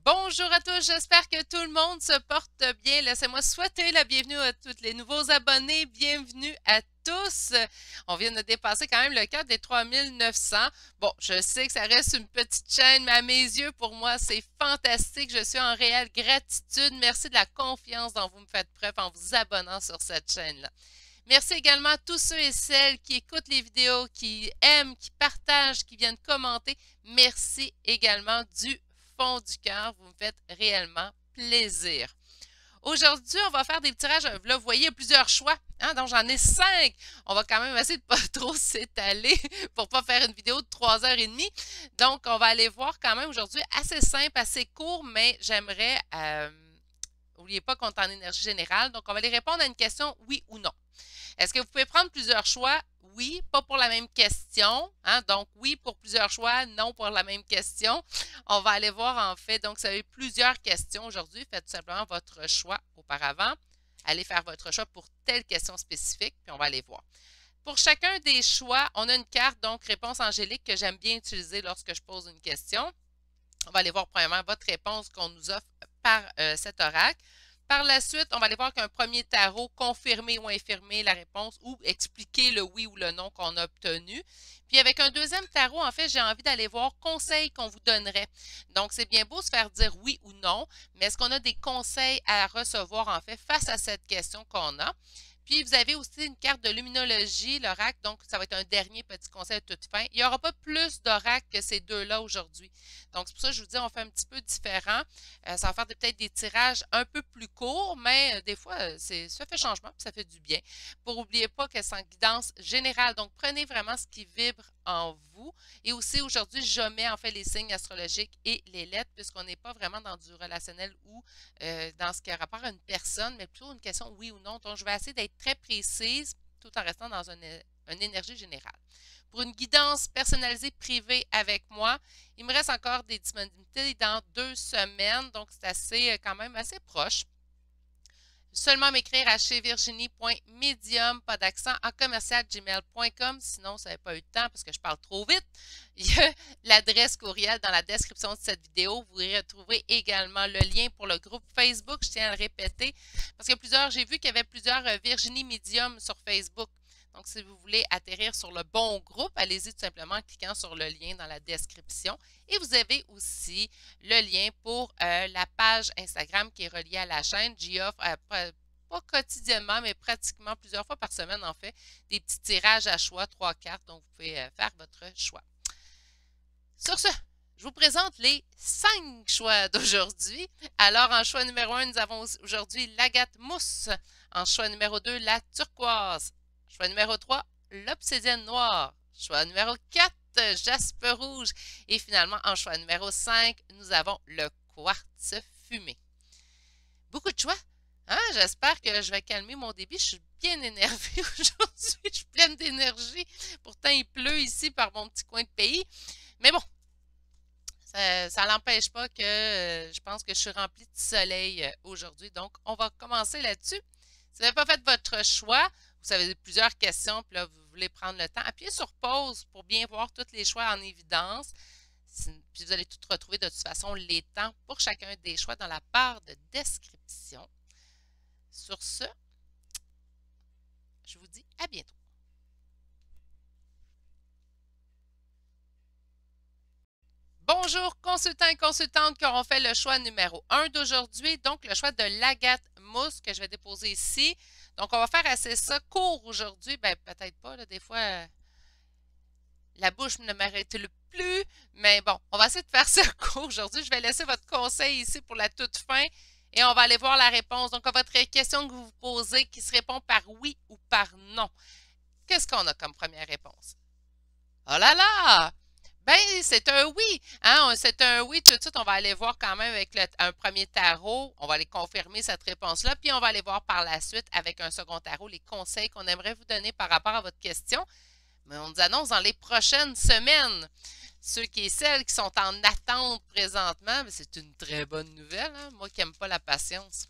Bonjour à tous, j'espère que tout le monde se porte bien. Laissez-moi souhaiter la bienvenue à tous les nouveaux abonnés. Bienvenue à tous. On vient de dépasser quand même le cap des 3900. Bon, je sais que ça reste une petite chaîne, mais à mes yeux, pour moi, c'est fantastique. Je suis en réelle gratitude. Merci de la confiance dont vous me faites preuve en vous abonnant sur cette chaîne-là. Merci également à tous ceux et celles qui écoutent les vidéos, qui aiment, qui partagent, qui viennent commenter. Merci également du fond du cœur. Vous me faites réellement plaisir. Aujourd'hui, on va faire des tirages. Là, vous voyez, il y a plusieurs choix. Hein, donc, j'en ai 5. On va quand même essayer de pas trop s'étaler pour pas faire une vidéo de 3h30. Donc, on va aller voir quand même aujourd'hui assez simple, assez court, mais j'aimerais... n'oubliez pas qu'on est en énergie générale. Donc, on va aller répondre à une question oui ou non. Est-ce que vous pouvez prendre plusieurs choix? Oui, pas pour la même question. Hein? Donc, oui pour plusieurs choix, non pour la même question. On va aller voir en fait. Donc, vous avez plusieurs questions aujourd'hui. Faites tout simplement votre choix auparavant. Allez faire votre choix pour telle question spécifique, puis on va aller voir. Pour chacun des choix, on a une carte, donc réponse angélique, que j'aime bien utiliser lorsque je pose une question. On va aller voir premièrement votre réponse qu'on nous offre par cet oracle. Par la suite, on va aller voir qu'un premier tarot, confirmer ou infirmer la réponse ou expliquer le oui ou le non qu'on a obtenu. Puis avec un deuxième tarot, en fait, j'ai envie d'aller voir conseils qu'on vous donnerait. Donc, c'est bien beau se faire dire oui ou non, mais est-ce qu'on a des conseils à recevoir, en fait, face à cette question qu'on a? Puis, vous avez aussi une carte de luminologie, l'oracle, donc ça va être un dernier petit conseil à toute fin. Il n'y aura pas plus d'oracle que ces deux-là aujourd'hui. Donc, c'est pour ça que je vous dis, on fait un petit peu différent. Ça va faire peut-être des tirages un peu plus courts, mais des fois, ça fait changement, puis ça fait du bien. Pour n'oublier pas que c'est en guidance générale. Donc, prenez vraiment ce qui vibre en vous. Et aussi, aujourd'hui, je mets en fait les signes astrologiques et les lettres, puisqu'on n'est pas vraiment dans du relationnel ou dans ce qui a rapport à une personne, mais plutôt une question oui ou non. Donc, je vais essayer d'être très précise tout en restant dans une énergie générale. Pour une guidance personnalisée privée avec moi, il me reste encore des disponibilités dans 2 semaines, donc c'est assez quand même assez proche. Seulement m'écrire à chez virginie.medium, pas d'accent, en commercial@gmail.com. Sinon, ça n'avez pas eu de temps parce que je parle trop vite. Il y a l'adresse courriel dans la description de cette vidéo. Vous retrouverez également le lien pour le groupe Facebook. Je tiens à le répéter parce que j'ai vu qu'il y avait plusieurs Virginie Medium sur Facebook. Donc, si vous voulez atterrir sur le bon groupe, allez-y tout simplement en cliquant sur le lien dans la description. Et vous avez aussi le lien pour la page Instagram qui est reliée à la chaîne. J'y offre pas quotidiennement, mais pratiquement plusieurs fois par semaine, en fait, des petits tirages à choix, 3 cartes, donc vous pouvez faire votre choix. Sur ce, je vous présente les 5 choix d'aujourd'hui. Alors, en choix numéro 1, nous avons aujourd'hui l'agate mousse. En choix numéro 2, la turquoise. Choix numéro 3, l'obsidienne noire. Choix numéro 4, jaspe rouge. Et finalement, en choix numéro 5, nous avons le quartz fumé. Beaucoup de choix. Hein? J'espère que je vais calmer mon débit. Je suis bien énervée aujourd'hui. Je suis pleine d'énergie. Pourtant, il pleut ici par mon petit coin de pays. Mais bon, ça n'empêche pas que je pense que je suis remplie de soleil aujourd'hui. Donc, on va commencer là-dessus. Si vous n'avez pas fait votre choix, vous avez plusieurs questions, puis là, vous voulez prendre le temps, appuyez sur pause pour bien voir tous les choix en évidence. Puis vous allez tout retrouver de toute façon les temps pour chacun des choix dans la barre de description. Sur ce, je vous dis à bientôt. Bonjour, consultants et consultantes qui auront fait le choix numéro 1 d'aujourd'hui, donc le choix de l'agate mousse que je vais déposer ici. Donc, on va faire assez ça court aujourd'hui. Ben, peut-être pas, là, des fois, la bouche ne m'arrête plus. Mais bon, on va essayer de faire ça court aujourd'hui. Je vais laisser votre conseil ici pour la toute fin et on va aller voir la réponse. Donc, à votre question que vous vous posez, qui se répond par oui ou par non. Qu'est-ce qu'on a comme première réponse? Oh là là! Ben, c'est un oui. Hein? C'est un oui. Tout de suite, on va aller voir quand même avec un premier tarot. On va aller confirmer cette réponse-là. Puis, on va aller voir par la suite avec un second tarot les conseils qu'on aimerait vous donner par rapport à votre question. Mais on nous annonce dans les prochaines semaines. Ceux et celles qui sont en attente présentement, c'est une très bonne nouvelle. Hein? Moi qui n'aime pas la patience.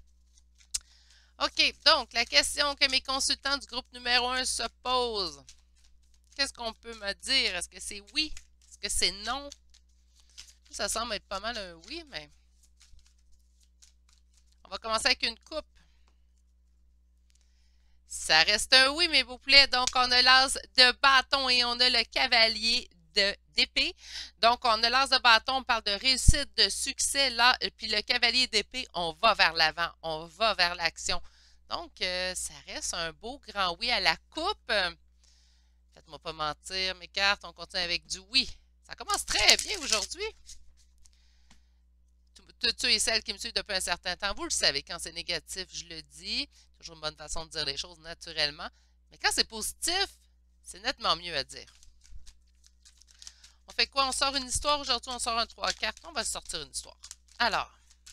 OK. Donc, la question que mes consultants du groupe numéro 1 se posent. Qu'est-ce qu'on peut me dire? Est-ce que c'est oui? Est-ce que c'est non? Ça semble être pas mal un oui, mais On va commencer avec une coupe. Ça reste un oui, mes beaux poulets. Donc, on a l'as de bâton et on a le cavalier d'épée. Donc, on a l'as de bâton, on parle de réussite, de succès. Là, puis le cavalier d'épée, on va vers l'avant, on va vers l'action. Donc, ça reste un beau grand oui à la coupe. Faites-moi pas mentir, mes cartes, on continue avec du oui. Ça commence très bien aujourd'hui. Tous ceux et celles qui me suivent depuis un certain temps, vous le savez, quand c'est négatif, je le dis. Toujours une bonne façon de dire les choses naturellement. Mais quand c'est positif, c'est nettement mieux à dire. On fait quoi? On sort une histoire. Aujourd'hui, on sort un 3 cartes. On va sortir une histoire. Alors.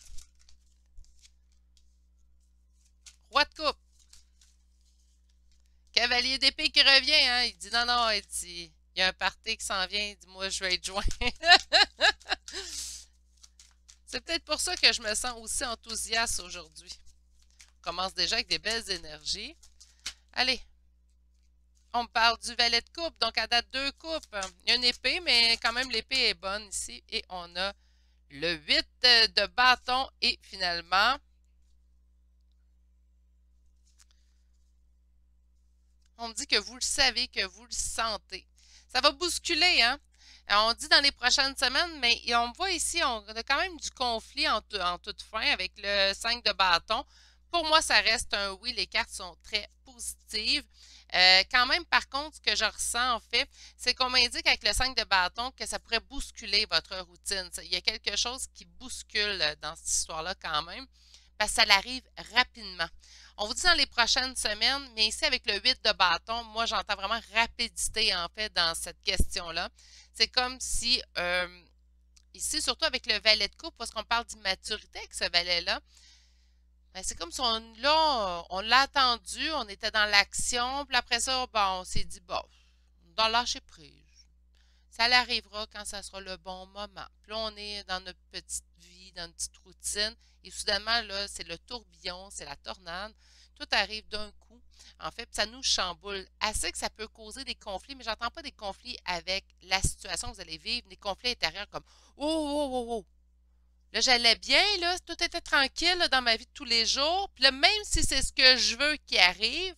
Roi de coupe. Cavalier d'épée qui revient, hein? Il dit non, non, il dit, il y a un party qui s'en vient. Il dit, moi, je vais être joint. C'est peut-être pour ça que je me sens aussi enthousiaste aujourd'hui. On commence déjà avec des belles énergies. Allez. On parle du valet de coupe, donc à date 2 coupes. Il y a une épée, mais quand même l'épée est bonne ici. Et on a le 8 de bâton et finalement, on me dit que vous le savez, que vous le sentez. Ça va bousculer, hein? On dit dans les prochaines semaines, mais on voit ici, on a quand même du conflit en toute fin avec le 5 de bâton. Pour moi, ça reste un oui. Les cartes sont très positives. Quand même, par contre, ce que je ressens, en fait, c'est qu'on m'indique avec le 5 de bâton que ça pourrait bousculer votre routine. Il y a quelque chose qui bouscule dans cette histoire-là quand même, parce que ça l'arrive rapidement. On vous dit dans les prochaines semaines, mais ici, avec le 8 de bâton, moi, j'entends vraiment rapidité, en fait, dans cette question-là. C'est comme si, ici, surtout avec le valet de coupe, parce qu'on parle d'immaturité avec ce valet-là, ben, c'est comme si on l'a attendu, on était dans l'action, puis après ça, bon, on s'est dit, bon, dans lâcher prise. Ça l'arrivera quand ça sera le bon moment. Puis là, on est dans notre petite vie, dans notre petite routine, et soudainement, là, c'est le tourbillon, c'est la tornade. Tout arrive d'un coup. En fait, ça nous chamboule. Assez que ça peut causer des conflits, mais j'entends pas des conflits avec la situation que vous allez vivre, des conflits intérieurs comme oh, oh, oh, oh. Là, j'allais bien, là, tout était tranquille là, dans ma vie de tous les jours. Puis là, même si c'est ce que je veux qui arrive,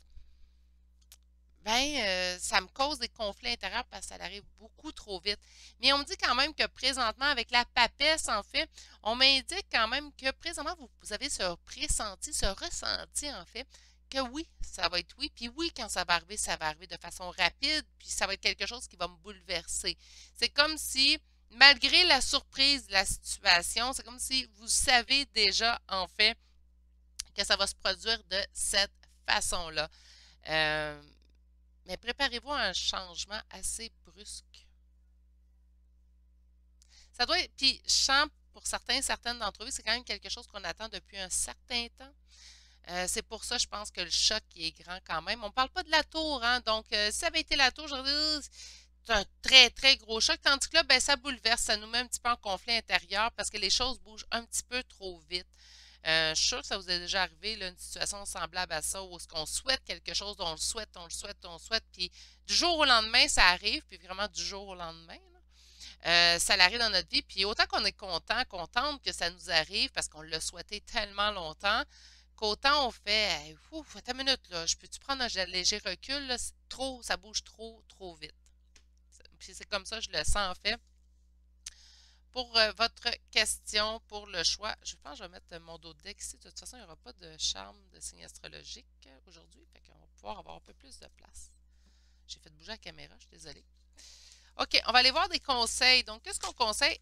ben, ça me cause des conflits intérieurs parce que ça arrive beaucoup trop vite. Mais on me dit quand même que présentement, avec la papesse, en fait, on m'indique quand même que présentement, vous avez ce pressenti, ce ressenti, en fait, que oui, ça va être oui. Puis oui, quand ça va arriver de façon rapide, puis ça va être quelque chose qui va me bouleverser. C'est comme si, malgré la surprise de la situation, c'est comme si vous savez déjà, en fait, que ça va se produire de cette façon-là. Mais préparez-vous à un changement assez brusque. Ça doit être, puis chant pour certaines d'entre vous, c'est quand même quelque chose qu'on attend depuis un certain temps. C'est pour ça, je pense que le choc est grand quand même. On ne parle pas de la tour, hein? Donc, si ça avait été la tour, j'aurais dit, c'est un très, très gros choc. Tandis que là, ben, ça bouleverse, ça nous met un petit peu en conflit intérieur parce que les choses bougent un petit peu trop vite. Je suis sûre que ça vous est déjà arrivé, là, une situation semblable à ça, où est-ce qu'on souhaite quelque chose, on le souhaite, on le souhaite, on le souhaite, puis du jour au lendemain, ça arrive, puis vraiment du jour au lendemain, ça arrive dans notre vie, puis autant qu'on est content, contente que ça nous arrive, parce qu'on l'a souhaité tellement longtemps, qu'autant on fait, hey, ouf, attends une minute, là, je peux-tu prendre un léger recul, là, trop, ça bouge trop, trop vite. Puis c'est comme ça, je le sens en fait. Pour votre question, pour le choix, je pense que je vais mettre mon dos de deck ici. De toute façon, il n'y aura pas de charme de signe astrologique aujourd'hui. Fait qu'on va pouvoir avoir un peu plus de place. J'ai fait bouger la caméra, je suis désolée. OK, on va aller voir des conseils. Donc, qu'est-ce qu'on conseille?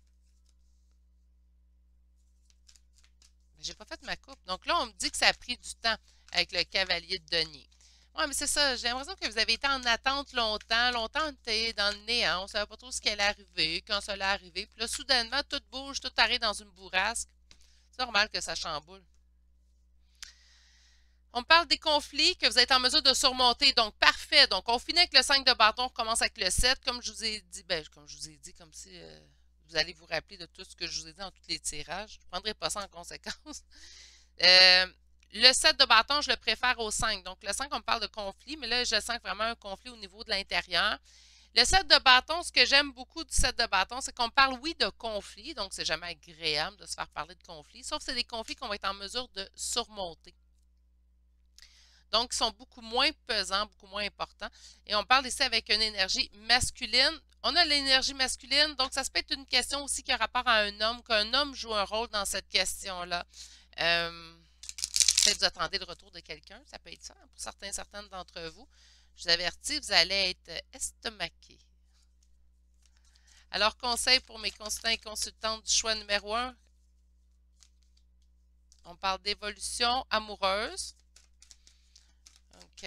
J'ai pas fait ma coupe. Donc là, on me dit que ça a pris du temps avec le cavalier de denier. Oui, mais c'est ça. J'ai l'impression que vous avez été en attente longtemps. Longtemps, on était dans le néant. On ne savait pas trop ce qui allait arriver, quand ça allait arriver. Puis là, soudainement, tout bouge, tout arrive dans une bourrasque. C'est normal que ça chamboule. On parle des conflits que vous êtes en mesure de surmonter. Donc, parfait. Donc, on finit avec le 5 de bâton, on commence avec le 7. Comme je vous ai dit, comme je vous ai dit, comme si vous allez vous rappeler de tout ce que je vous ai dit dans tous les tirages. Je ne prendrai pas ça en conséquence. Le 7 de bâton, je le préfère au 5. Donc, le 5, on me parle de conflit, mais là, je sens vraiment un conflit au niveau de l'intérieur. Le set de bâtons, ce que j'aime beaucoup du set de bâtons, c'est qu'on parle, oui, de conflits, donc c'est jamais agréable de se faire parler de conflits, sauf que c'est des conflits qu'on va être en mesure de surmonter. Donc, ils sont beaucoup moins pesants, beaucoup moins importants. Et on parle ici avec une énergie masculine. On a l'énergie masculine, donc ça se peut être une question aussi qui a rapport à un homme, qu'un homme joue un rôle dans cette question-là. Peut-être vous attendez le retour de quelqu'un, ça peut être ça pour certaines d'entre vous. Je vous avertis, vous allez être estomaqués. Alors, conseil pour mes consultants et consultantes du choix numéro 1. On parle d'évolution amoureuse. OK.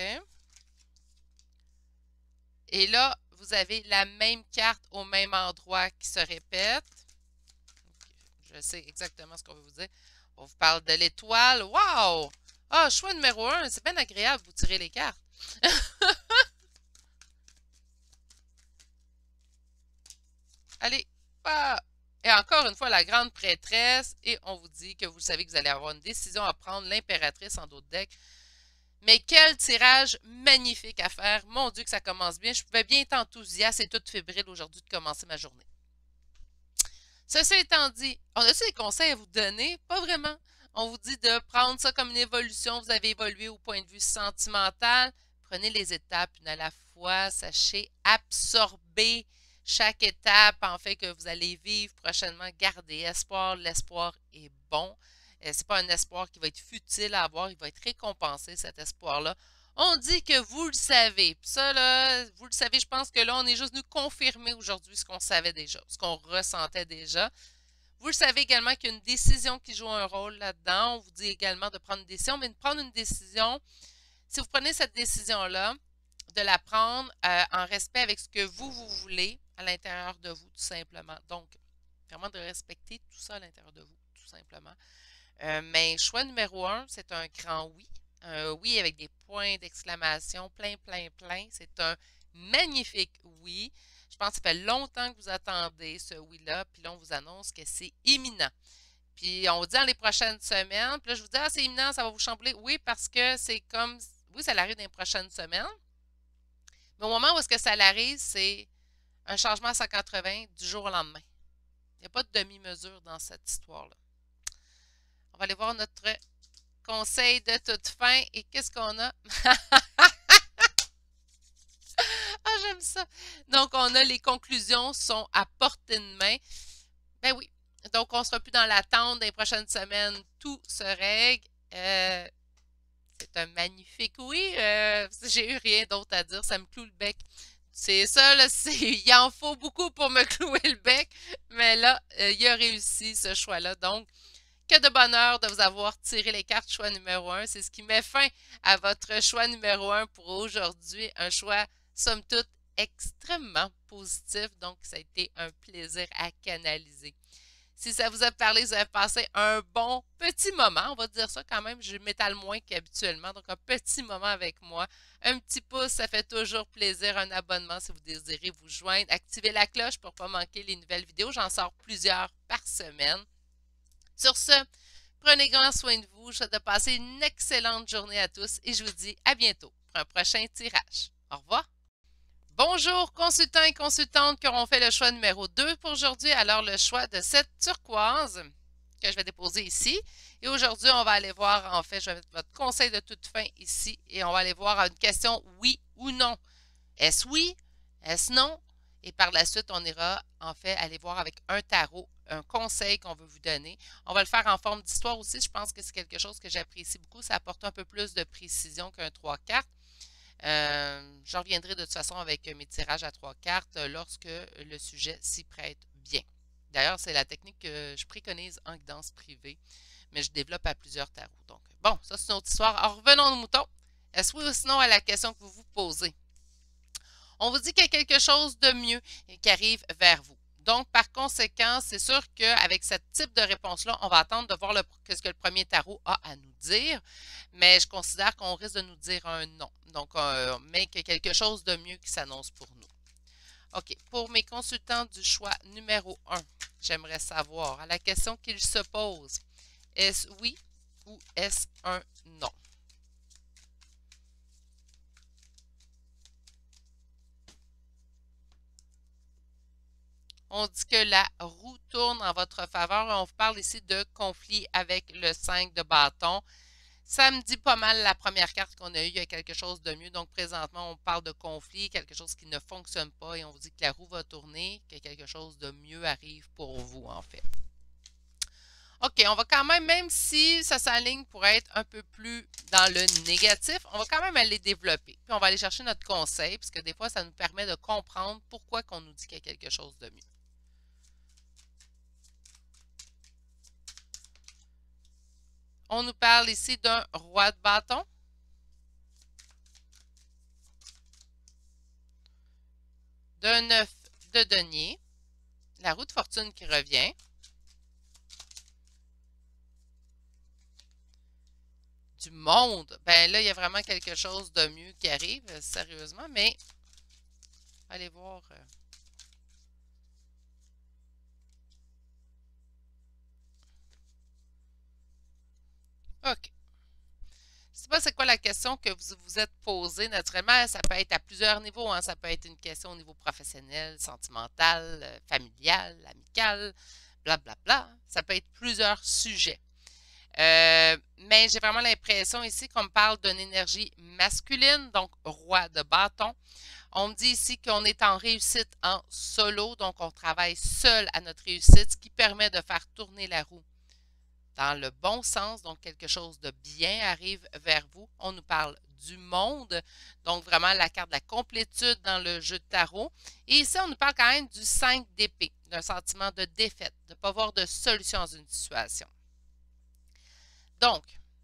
Et là, vous avez la même carte au même endroit qui se répète. Je sais exactement ce qu'on veut vous dire. On vous parle de l'étoile. Wow! Ah, choix numéro 1, c'est bien agréable, vous tirez les cartes. Allez, ah! Et encore une fois, la grande prêtresse. Et on vous dit que vous savez que vous allez avoir une décision à prendre. L'impératrice en dos de deck. Mais quel tirage magnifique à faire. Mon Dieu que ça commence bien. Je pouvais bien être enthousiaste et toute fébrile aujourd'hui de commencer ma journée. Ceci étant dit, on a-t-il des conseils à vous donner? Pas vraiment. On vous dit de prendre ça comme une évolution. Vous avez évolué au point de vue sentimental. Prenez les étapes une à la fois. Sachez absorber chaque étape en fait que vous allez vivre prochainement. Gardez espoir. L'espoir est bon. Ce n'est pas un espoir qui va être futile à avoir. Il va être récompensé, cet espoir-là. On dit que vous le savez. Puis ça, là, vous le savez, je pense que là, on est juste nous confirmer aujourd'hui ce qu'on savait déjà, ce qu'on ressentait déjà. Vous le savez également qu'il y a une décision qui joue un rôle là-dedans. On vous dit également de prendre une décision, mais de prendre une décision, si vous prenez cette décision-là, de la prendre en respect avec ce que vous voulez à l'intérieur de vous, tout simplement. Donc, vraiment de respecter tout ça à l'intérieur de vous, tout simplement. Mais choix numéro 1, c'est un grand oui. Un oui avec des points d'exclamation, plein, plein, plein. C'est un magnifique oui. Je pense que ça fait longtemps que vous attendez ce oui-là, puis là, on vous annonce que c'est imminent. Puis on vous dit dans les prochaines semaines, puis là, je vous dis, ah, c'est imminent, ça va vous chambouler. Oui, parce que c'est comme, oui, ça arrive dans les prochaines semaines. Mais au moment où est-ce que ça arrive, c'est un changement à 180 du jour au lendemain. Il n'y a pas de demi-mesure dans cette histoire-là. On va aller voir notre conseil de toute fin. Et qu'est-ce qu'on a? Ah, j'aime ça. Donc, on a les conclusions sont à portée de main. Ben oui. Donc, on ne sera plus dans l'attente des prochaines semaines. Tout se règle. C'est un magnifique oui. J'ai eu rien d'autre à dire. Ça me cloue le bec. C'est ça, là. Il en faut beaucoup pour me clouer le bec. Mais là, il a réussi ce choix-là. Donc, que de bonheur de vous avoir tiré les cartes choix numéro 1. C'est ce qui met fin à votre choix numéro 1 pour aujourd'hui. Un choix, somme toute, extrêmement positif. Donc, ça a été un plaisir à canaliser. Si ça vous a parlé, vous avez passé un bon petit moment. On va dire ça quand même. Je m'étale moins qu'habituellement. Donc, un petit moment avec moi. Un petit pouce, ça fait toujours plaisir. Un abonnement si vous désirez vous joindre. Activez la cloche pour ne pas manquer les nouvelles vidéos. J'en sors plusieurs par semaine. Sur ce, prenez grand soin de vous. Je vous souhaite de passer une excellente journée à tous et je vous dis à bientôt pour un prochain tirage. Au revoir. Bonjour consultants et consultantes qui auront fait le choix numéro 2 pour aujourd'hui. Alors le choix de cette turquoise que je vais déposer ici. Et aujourd'hui, on va aller voir, en fait, je vais mettre votre conseil de toute fin ici et on va aller voir une question oui ou non. Est-ce oui? Est-ce non? Et par la suite, on ira en fait aller voir avec un tarot, un conseil qu'on veut vous donner. On va le faire en forme d'histoire aussi. Je pense que c'est quelque chose que j'apprécie beaucoup. Ça apporte un peu plus de précision qu'un 3 cartes. Je reviendrai de toute façon avec mes tirages à 3 cartes lorsque le sujet s'y prête bien. D'ailleurs, c'est la technique que je préconise en guidance privée, mais je développe à plusieurs tarots. Donc, bon, ça c'est une autre histoire. Alors, revenons au mouton. Est-ce oui ou sinon à la question que vous vous posez? On vous dit qu'il y a quelque chose de mieux qui arrive vers vous. Donc, par conséquent, c'est sûr qu'avec ce type de réponse-là, on va attendre de voir ce que le premier tarot a à nous dire, mais je considère qu'on risque de nous dire un non. Donc, mais qu'il y a quelque chose de mieux qui s'annonce pour nous. OK. Pour mes consultants du choix numéro 1, j'aimerais savoir, à la question qu'ils se posent, est-ce oui ou est-ce un non? On dit que la roue tourne en votre faveur. On vous parle ici de conflit avec le 5 de bâton. Ça me dit pas mal la première carte qu'on a eue, il y a quelque chose de mieux. Donc présentement, on parle de conflit, quelque chose qui ne fonctionne pas et on vous dit que la roue va tourner, que quelque chose de mieux arrive pour vous en fait. OK, on va quand même si ça s'aligne pour être un peu plus dans le négatif, on va quand même aller développer. Puis on va aller chercher notre conseil, puisque des fois, ça nous permet de comprendre pourquoi qu'on nous dit qu'il y a quelque chose de mieux. On nous parle ici d'un roi de bâton. D'un 9 de denier. La roue de fortune qui revient. Du monde. Ben là, il y a vraiment quelque chose de mieux qui arrive, sérieusement, mais allez voir. OK. Je ne sais pas c'est quoi la question que vous vous êtes posée. Naturellement, ça peut être à plusieurs niveaux. Hein. Ça peut être une question au niveau professionnel, sentimental, familial, amical, blablabla. Bla, bla. Ça peut être plusieurs sujets. Mais j'ai vraiment l'impression ici qu'on me parle d'une énergie masculine, donc roi de bâton. On me dit ici qu'on est en réussite en solo, donc on travaille seul à notre réussite, ce qui permet de faire tourner la roue dans le bon sens, donc quelque chose de bien arrive vers vous. On nous parle du monde, donc vraiment la carte de la complétude dans le jeu de tarot. Et ici, on nous parle quand même du 5 d'épée, d'un sentiment de défaite, de ne pas voir de solution dans une situation. Donc,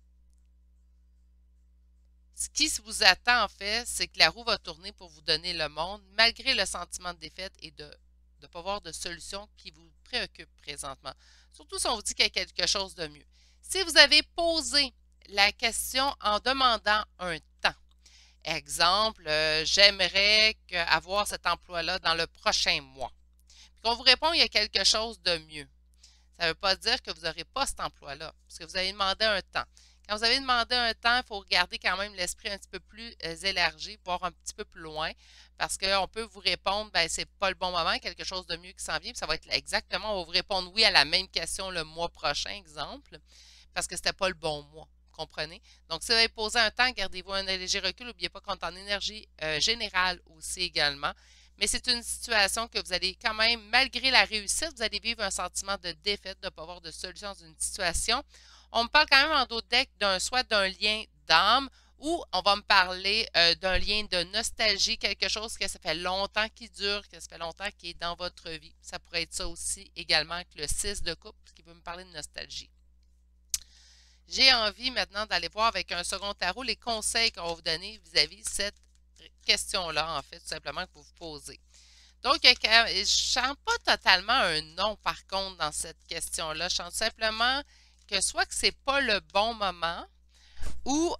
ce qui vous attend en fait, c'est que la roue va tourner pour vous donner le monde, malgré le sentiment de défaite et de ne pas voir de solution qui vous préoccupe présentement. Surtout si on vous dit qu'il y a quelque chose de mieux. Si vous avez posé la question en demandant un temps, exemple, j'aimerais avoir cet emploi-là dans le prochain mois. Puis qu'on vous répond, il y a quelque chose de mieux. Ça ne veut pas dire que vous n'aurez pas cet emploi-là, parce que vous avez demandé un temps. Quand vous avez demandé un temps, il faut regarder quand même l'esprit un petit peu plus élargi, voir un petit peu plus loin, parce qu'on peut vous répondre, ben c'est pas le bon moment, quelque chose de mieux qui s'en vient, puis ça va être exactement, on va vous répondre oui à la même question le mois prochain, exemple, parce que c'était pas le bon mois. Comprenez? Donc, si vous avez posé un temps, gardez-vous un léger recul. N'oubliez pas qu'on est en énergie générale aussi également. Mais c'est une situation que vous allez quand même, malgré la réussite, vous allez vivre un sentiment de défaite, de ne pas avoir de solution dans une situation. On me parle quand même en d'autres decks soit d'un lien d'âme ou on va me parler d'un lien de nostalgie, quelque chose que ça fait longtemps qui dure, que ça fait longtemps qui est dans votre vie. Ça pourrait être ça aussi également que le 6 de coupe, qui veut me parler de nostalgie. J'ai envie maintenant d'aller voir avec un second tarot les conseils qu'on va vous donner vis-à-vis cette question-là, en fait, tout simplement que vous vous posez. Donc, je ne sens pas totalement un non, par contre, dans cette question-là. Je sens simplement que soit que ce n'est pas le bon moment ou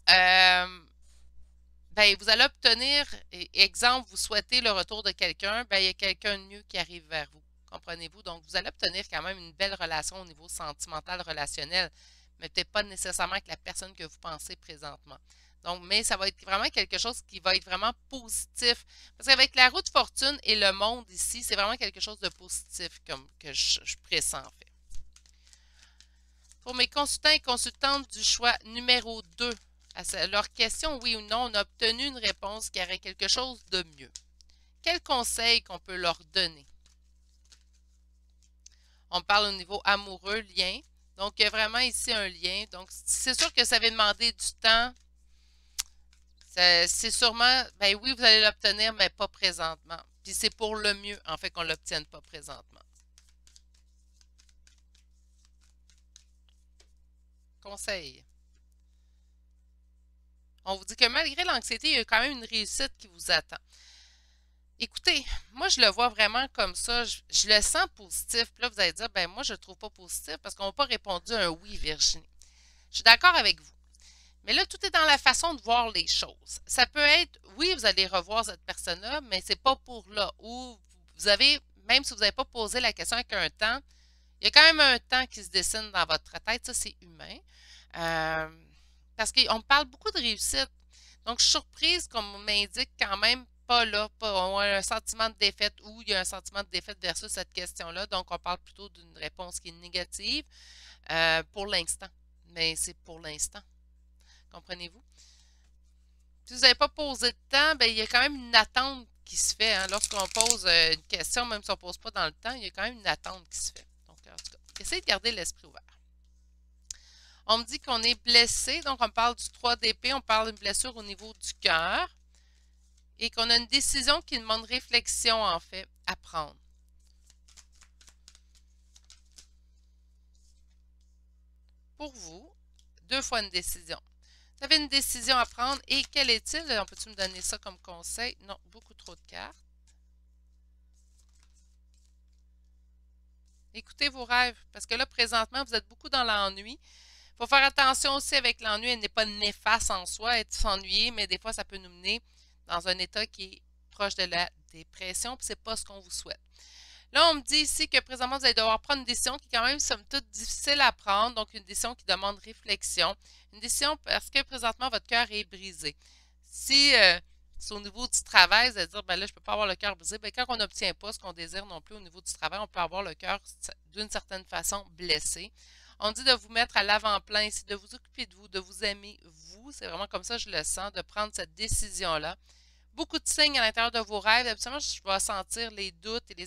ben, vous allez obtenir, exemple, vous souhaitez le retour de quelqu'un, ben, il y a quelqu'un de mieux qui arrive vers vous. Comprenez-vous? Donc, vous allez obtenir quand même une belle relation au niveau sentimental, relationnel, mais peut-être pas nécessairement avec la personne que vous pensez présentement. Donc, mais ça va être vraiment quelque chose qui va être vraiment positif. Parce qu'avec la roue de fortune et le monde ici, c'est vraiment quelque chose de positif comme que je pressens en fait. Pour mes consultants et consultantes du choix numéro 2, à leur question oui ou non, on a obtenu une réponse qui aurait quelque chose de mieux. Quel conseil qu'on peut leur donner? On parle au niveau amoureux, lien. Donc, il y a vraiment ici un lien. Donc, c'est sûr que ça va demander du temps. C'est sûrement, ben oui, vous allez l'obtenir, mais pas présentement. Puis c'est pour le mieux, en fait, qu'on ne l'obtienne pas présentement. Conseil. On vous dit que malgré l'anxiété, il y a quand même une réussite qui vous attend. Écoutez, moi, je le vois vraiment comme ça. Je le sens positif. Puis là, vous allez dire, ben moi, je ne le trouve pas positif parce qu'on n'a pas répondu un oui, Virginie. Je suis d'accord avec vous. Mais là, tout est dans la façon de voir les choses. Ça peut être, oui, vous allez revoir cette personne-là, mais c'est pas pour là. Ou vous avez, même si vous n'avez pas posé la question avec un temps, il y a quand même un temps qui se dessine dans votre tête. Ça, c'est humain. Parce qu'on me parle beaucoup de réussite. Donc, je suis surprise qu'on m'indique quand même pas là, on a un sentiment de défaite ou il y a un sentiment de défaite versus cette question-là. Donc, on parle plutôt d'une réponse qui est négative pour l'instant. Mais c'est pour l'instant. Comprenez-vous? Si vous n'avez pas posé de temps, ben, il y a quand même une attente qui se fait. Hein. Lorsqu'on pose une question, même si on ne pose pas dans le temps, il y a quand même une attente qui se fait. Donc, en tout cas, essayez de garder l'esprit ouvert. On me dit qu'on est blessé, donc on parle du 3 d'épée, on parle d'une blessure au niveau du cœur et qu'on a une décision qui demande réflexion, en fait, à prendre. Pour vous, 2 fois une décision. Vous avez une décision à prendre et quelle est-il? On peut-tu me donner ça comme conseil? Non, beaucoup trop de cartes. Écoutez vos rêves, parce que là, présentement, vous êtes beaucoup dans l'ennui. Il faut faire attention aussi avec l'ennui, elle n'est pas néfaste en soi, être s'ennuyer, mais des fois, ça peut nous mener dans un état qui est proche de la dépression, puis c'est pas ce qu'on vous souhaite. Là, on me dit ici que présentement, vous allez devoir prendre une décision qui est quand même, somme toute, difficile à prendre, donc une décision qui demande réflexion. Une décision parce que présentement, votre cœur est brisé. Si c'est au niveau du travail, vous allez dire, ben là, je ne peux pas avoir le cœur brisé. Ben, quand on n'obtient pas ce qu'on désire non plus au niveau du travail, on peut avoir le cœur d'une certaine façon blessé. On dit de vous mettre à l'avant-plan ici, de vous occuper de vous aimer, vous. C'est vraiment comme ça, je le sens, de prendre cette décision-là. Beaucoup de signes à l'intérieur de vos rêves. Absolument, je vais sentir les doutes et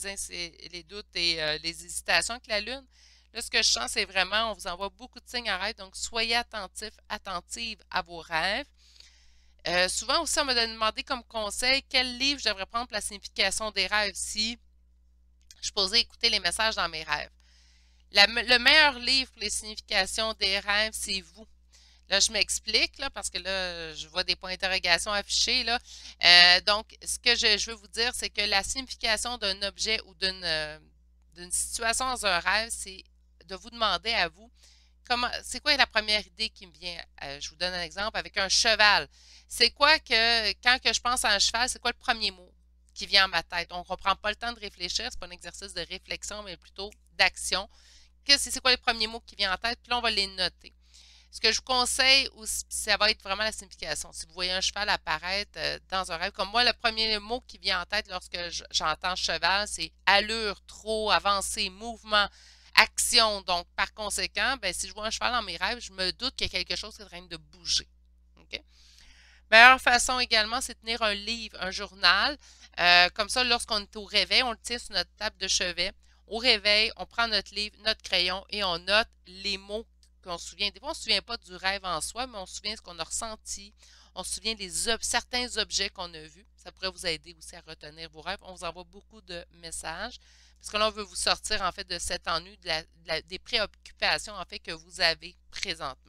les hésitations avec la Lune. Là, ce que je sens, c'est vraiment, on vous envoie beaucoup de signes en rêve. Donc, soyez attentifs, attentives à vos rêves. Souvent aussi, on m'a demandé comme conseil quel livre je devrais prendre pour la signification des rêves si je posais écouter les messages dans mes rêves. Le meilleur livre pour les significations des rêves, c'est vous. Là, je m'explique, là, parce que là, je vois des points d'interrogation affichés, là. Donc, ce que je veux vous dire, c'est que la signification d'un objet ou d'une situation dans un rêve, c'est de vous demander à vous, c'est quoi la première idée qui me vient? Je vous donne un exemple avec un cheval. C'est quoi que, quand que je pense à un cheval, c'est quoi le premier mot qui vient à ma tête? Donc, on ne prend pas le temps de réfléchir, c'est pas un exercice de réflexion, mais plutôt d'action. C'est quoi les premiers mots qui viennent en tête? Puis là, on va les noter. Ce que je vous conseille, ça va être vraiment la signification. Si vous voyez un cheval apparaître dans un rêve, comme moi, le premier mot qui vient en tête lorsque j'entends cheval, c'est allure, trot, avancée, mouvement, action. Donc, par conséquent, ben, si je vois un cheval dans mes rêves, je me doute qu'il y a quelque chose qui est en train de bouger. Okay? Meilleure façon également, c'est de tenir un livre, un journal. Comme ça, lorsqu'on est au réveil, on le tient sur notre table de chevet. Au réveil, on prend notre livre, notre crayon et on note les mots qu'on se souvient. Des fois, on ne se souvient pas du rêve en soi, mais on se souvient de ce qu'on a ressenti. On se souvient des certains objets qu'on a vus. Ça pourrait vous aider aussi à retenir vos rêves. On vous envoie beaucoup de messages. Parce que là, on veut vous sortir en fait de cet ennui, des préoccupations en fait que vous avez présentement.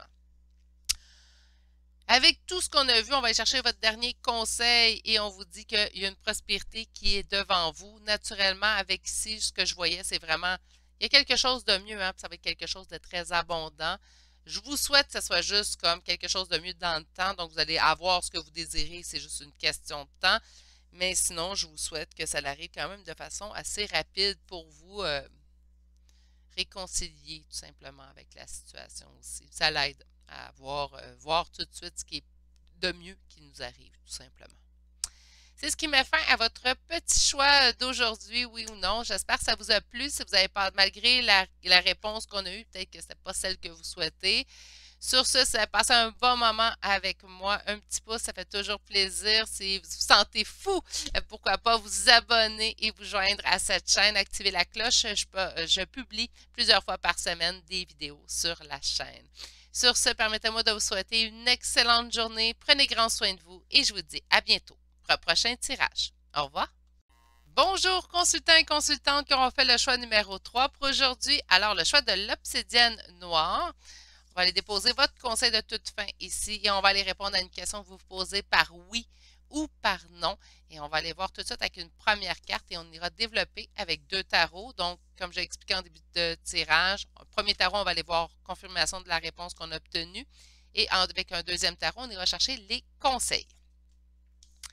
Avec tout ce qu'on a vu, on va aller chercher votre dernier conseil et on vous dit qu'il y a une prospérité qui est devant vous. Naturellement, avec ici, ce que je voyais, c'est vraiment, il y a quelque chose de mieux, hein, ça va être quelque chose de très abondant. Je vous souhaite que ce soit juste comme quelque chose de mieux dans le temps, donc vous allez avoir ce que vous désirez, c'est juste une question de temps. Mais sinon, je vous souhaite que ça arrive quand même de façon assez rapide pour vous réconcilier tout simplement avec la situation aussi. Ça l'aide à voir tout de suite ce qui est de mieux qui nous arrive, tout simplement. C'est ce qui met fin à votre petit choix d'aujourd'hui, oui ou non. J'espère que ça vous a plu. Si vous avez pas, malgré la réponse qu'on a eue, peut-être que ce n'est pas celle que vous souhaitez. Sur ce, ça a passé un bon moment avec moi. Un petit pouce, ça fait toujours plaisir. Si vous vous sentez fou, pourquoi pas vous abonner et vous joindre à cette chaîne. Activez la cloche. Je publie plusieurs fois par semaine des vidéos sur la chaîne. Sur ce, permettez-moi de vous souhaiter une excellente journée. Prenez grand soin de vous et je vous dis à bientôt pour un prochain tirage. Au revoir. Bonjour consultants et consultantes qui auront fait le choix numéro 3 pour aujourd'hui. Alors, le choix de l'obsidienne noire. On va aller déposer votre conseil de toute fin ici et on va aller répondre à une question que vous vous posez par oui ou par non. Et on va aller voir tout de suite avec une première carte et on ira développer avec 2 tarots. Donc, comme j'ai expliqué en début de tirage, premier tarot, on va aller voir confirmation de la réponse qu'on a obtenue. Et avec un deuxième tarot, on ira chercher les conseils.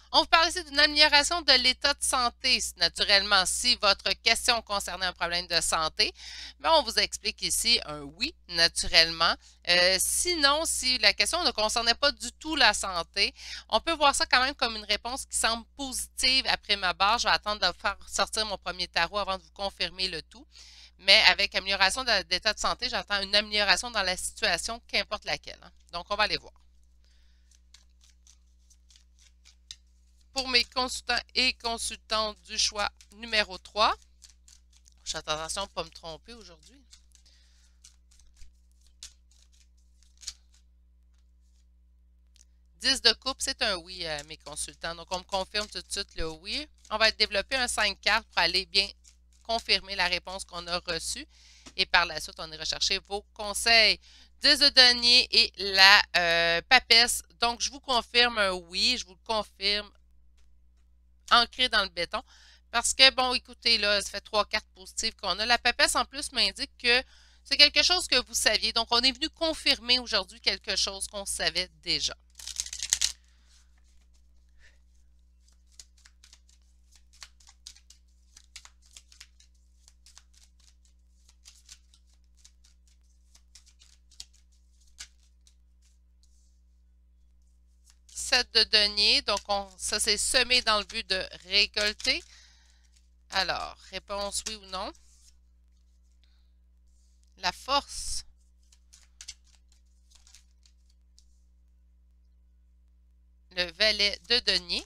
On vous parle ici d'une amélioration de l'état de santé. Naturellement, si votre question concernait un problème de santé, ben on vous explique ici un oui, naturellement. Sinon, si la question ne concernait pas du tout la santé, on peut voir ça quand même comme une réponse qui semble positive après ma barre. Je vais attendre de faire sortir mon premier tarot avant de vous confirmer le tout. Mais avec amélioration d'état de santé, j'attends une amélioration dans la situation, qu'importe laquelle, hein. Donc, on va aller voir. Pour mes consultants et consultantes du choix numéro 3, je fais attention de ne pas me tromper aujourd'hui. « 10 de coupe, c'est un oui, mes consultants. Donc, on me confirme tout de suite le oui. On va développer un 5 cartes pour aller bien confirmer la réponse qu'on a reçue. Et par la suite, on ira chercher vos conseils. 10 de denier et la papesse. Donc, je vous confirme un oui. Je vous le confirme ancré dans le béton. Parce que, bon, écoutez, là, ça fait 3 cartes positives qu'on a. La papesse, en plus, m'indique que c'est quelque chose que vous saviez. Donc, on est venu confirmer aujourd'hui quelque chose qu'on savait déjà. De denier. Donc, ça, c'est semé dans le but de récolter. Alors, réponse oui ou non. La force. Le valet de denier.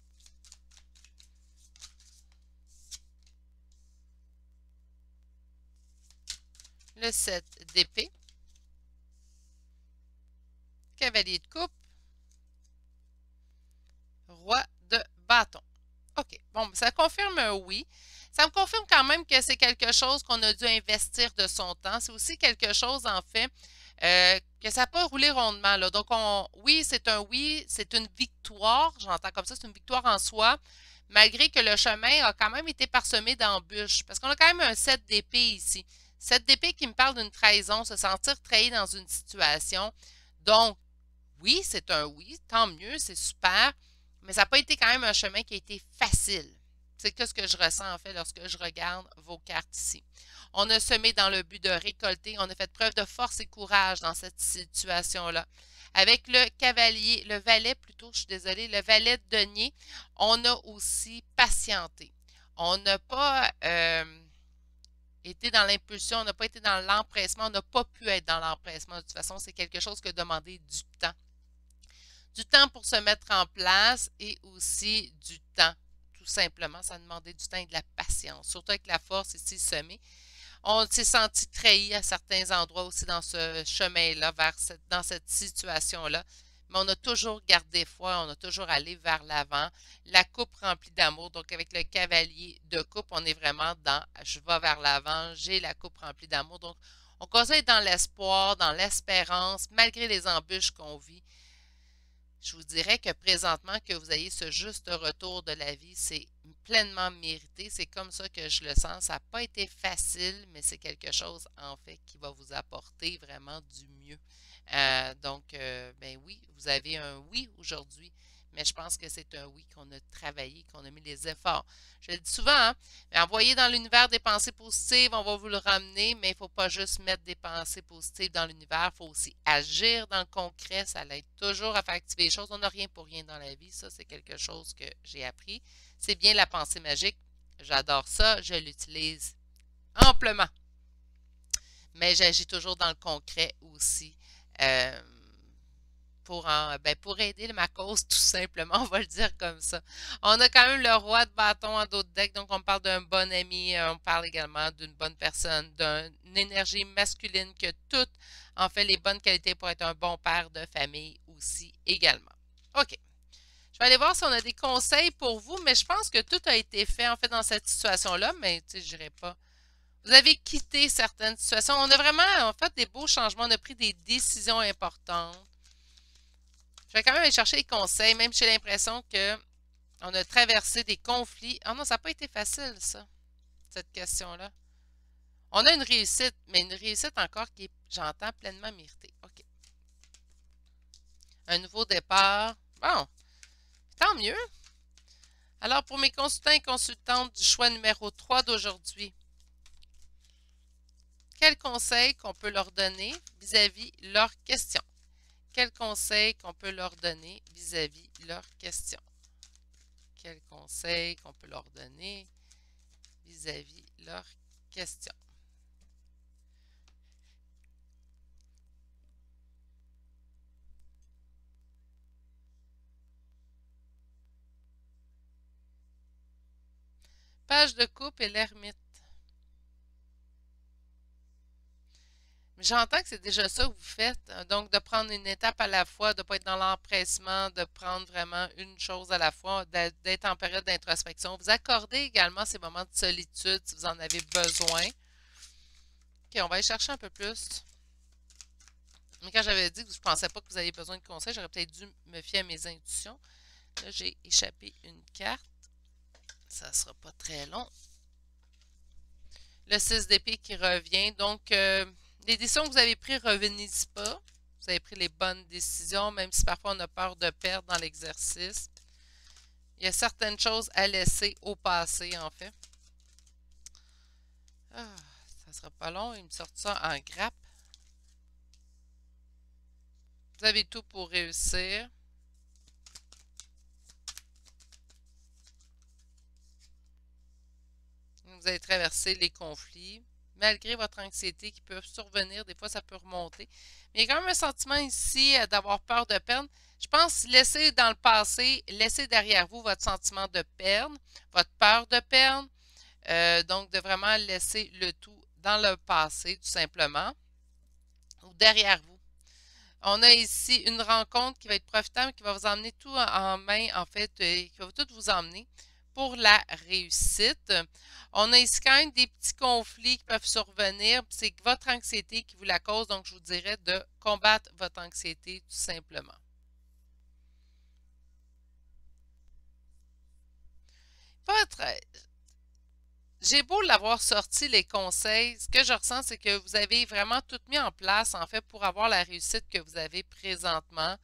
Le 7 d'épée. Cavalier de coupe. Roi de bâton. OK. Bon, ça confirme un oui. Ça me confirme quand même que c'est quelque chose qu'on a dû investir de son temps. C'est aussi quelque chose, en fait, que ça n'a pas roulé rondement, là. Donc, oui, c'est un oui, c'est une victoire. J'entends comme ça, c'est une victoire en soi, malgré que le chemin a quand même été parsemé d'embûches. Parce qu'on a quand même un 7 d'épée ici. 7 d'épée qui me parle d'une trahison, se sentir trahi dans une situation. Donc, oui, c'est un oui, tant mieux, c'est super, mais ça n'a pas été quand même un chemin qui a été facile. C'est ce que je ressens en fait lorsque je regarde vos cartes ici. On a semé dans le but de récolter, on a fait preuve de force et courage dans cette situation-là. Avec le cavalier, le valet plutôt, je suis désolée, le valet de denier, on a aussi patienté. On n'a pas été dans l'impulsion, on n'a pas été dans l'empressement, on n'a pas pu être dans l'empressement. De toute façon, c'est quelque chose qui a demandé du temps. Du temps pour se mettre en place et aussi du temps. Tout simplement, ça demandait du temps et de la patience. Surtout avec la force ici semée. On s'est senti trahi à certains endroits aussi dans ce chemin-là, dans cette situation-là. Mais on a toujours gardé foi, on a toujours allé vers l'avant. La coupe remplie d'amour. Donc, avec le cavalier de coupe, on est vraiment dans je vais vers l'avant, j'ai la coupe remplie d'amour. Donc, on conseille dans l'espoir, dans l'espérance, malgré les embûches qu'on vit. Je vous dirais que présentement, que vous ayez ce juste retour de la vie, c'est pleinement mérité. C'est comme ça que je le sens. Ça n'a pas été facile, mais c'est quelque chose, en fait, qui va vous apporter vraiment du mieux. Ben oui, vous avez un oui aujourd'hui, mais je pense que c'est un oui qu'on a travaillé, qu'on a mis les efforts. Je le dis souvent, hein, envoyer dans l'univers des pensées positives, on va vous le ramener, mais il ne faut pas juste mettre des pensées positives dans l'univers, il faut aussi agir dans le concret, ça l'aide toujours à faire activer les choses. On n'a rien pour rien dans la vie, ça c'est quelque chose que j'ai appris. C'est bien la pensée magique, j'adore ça, je l'utilise amplement, mais j'agis toujours dans le concret aussi. Euh, pour aider ma cause, tout simplement, on va le dire comme ça. On a quand même le roi de bâton en dos de deck, donc on parle d'un bon ami, on parle également d'une bonne personne, d'une énergie masculine qui a toutes, en fait, les bonnes qualités pour être un bon père de famille aussi également. OK. Je vais aller voir si on a des conseils pour vous, mais je pense que tout a été fait, en fait, dans cette situation-là, mais, tu sais, je dirais pas. Vous avez quitté certaines situations. On a vraiment, fait, des beaux changements. On a pris des décisions importantes. Je vais quand même aller chercher les conseils, même si j'ai l'impression qu'on a traversé des conflits. Ah non, ça n'a pas été facile, ça, cette question-là. On a une réussite, mais une réussite encore qui est, j'entends, pleinement méritée. OK. Un nouveau départ. Bon, tant mieux. Alors, pour mes consultants et consultantes du choix numéro 3 d'aujourd'hui, quels conseils qu'on peut leur donner vis-à-vis leurs questions? Quels conseils qu'on peut leur donner vis-à-vis leurs questions? Quels conseils qu'on peut leur donner vis-à-vis leurs questions? Page de coupe et l'ermite. J'entends que c'est déjà ça que vous faites, donc de prendre une étape à la fois, de ne pas être dans l'empressement, de prendre vraiment une chose à la fois, d'être en période d'introspection. Vous accordez également ces moments de solitude si vous en avez besoin. Ok, on va aller chercher un peu plus. Mais quand j'avais dit que je ne pensais pas que vous aviez besoin de conseils, j'aurais peut-être dû me fier à mes intuitions. Là, j'ai échappé une carte. Ça ne sera pas très long. Le 6 d'épée qui revient. Donc, les décisions que vous avez prises, revenez-y pas. Vous avez pris les bonnes décisions, même si parfois on a peur de perdre dans l'exercice. Il y a certaines choses à laisser au passé, en fait. Ah, ça sera pas long. Il me sort ça en grappe. Vous avez tout pour réussir. Vous allez traverser les conflits. Malgré votre anxiété qui peut survenir, des fois ça peut remonter. Mais il y a quand même un sentiment ici d'avoir peur de perdre. Je pense laisser dans le passé, laisser derrière vous votre sentiment de perdre, votre peur de perdre. Donc de vraiment laisser le tout dans le passé, tout simplement, ou derrière vous. On a ici une rencontre qui va être profitable, qui va vous emmener tout en main, en fait, qui va tout vous emmener pour la réussite. On a ici quand même des petits conflits qui peuvent survenir. C'est votre anxiété qui vous la cause, donc je vous dirais de combattre votre anxiété tout simplement. J'ai beau l'avoir sorti les conseils, ce que je ressens, c'est que vous avez vraiment tout mis en place, en fait, pour avoir la réussite que vous avez présentement.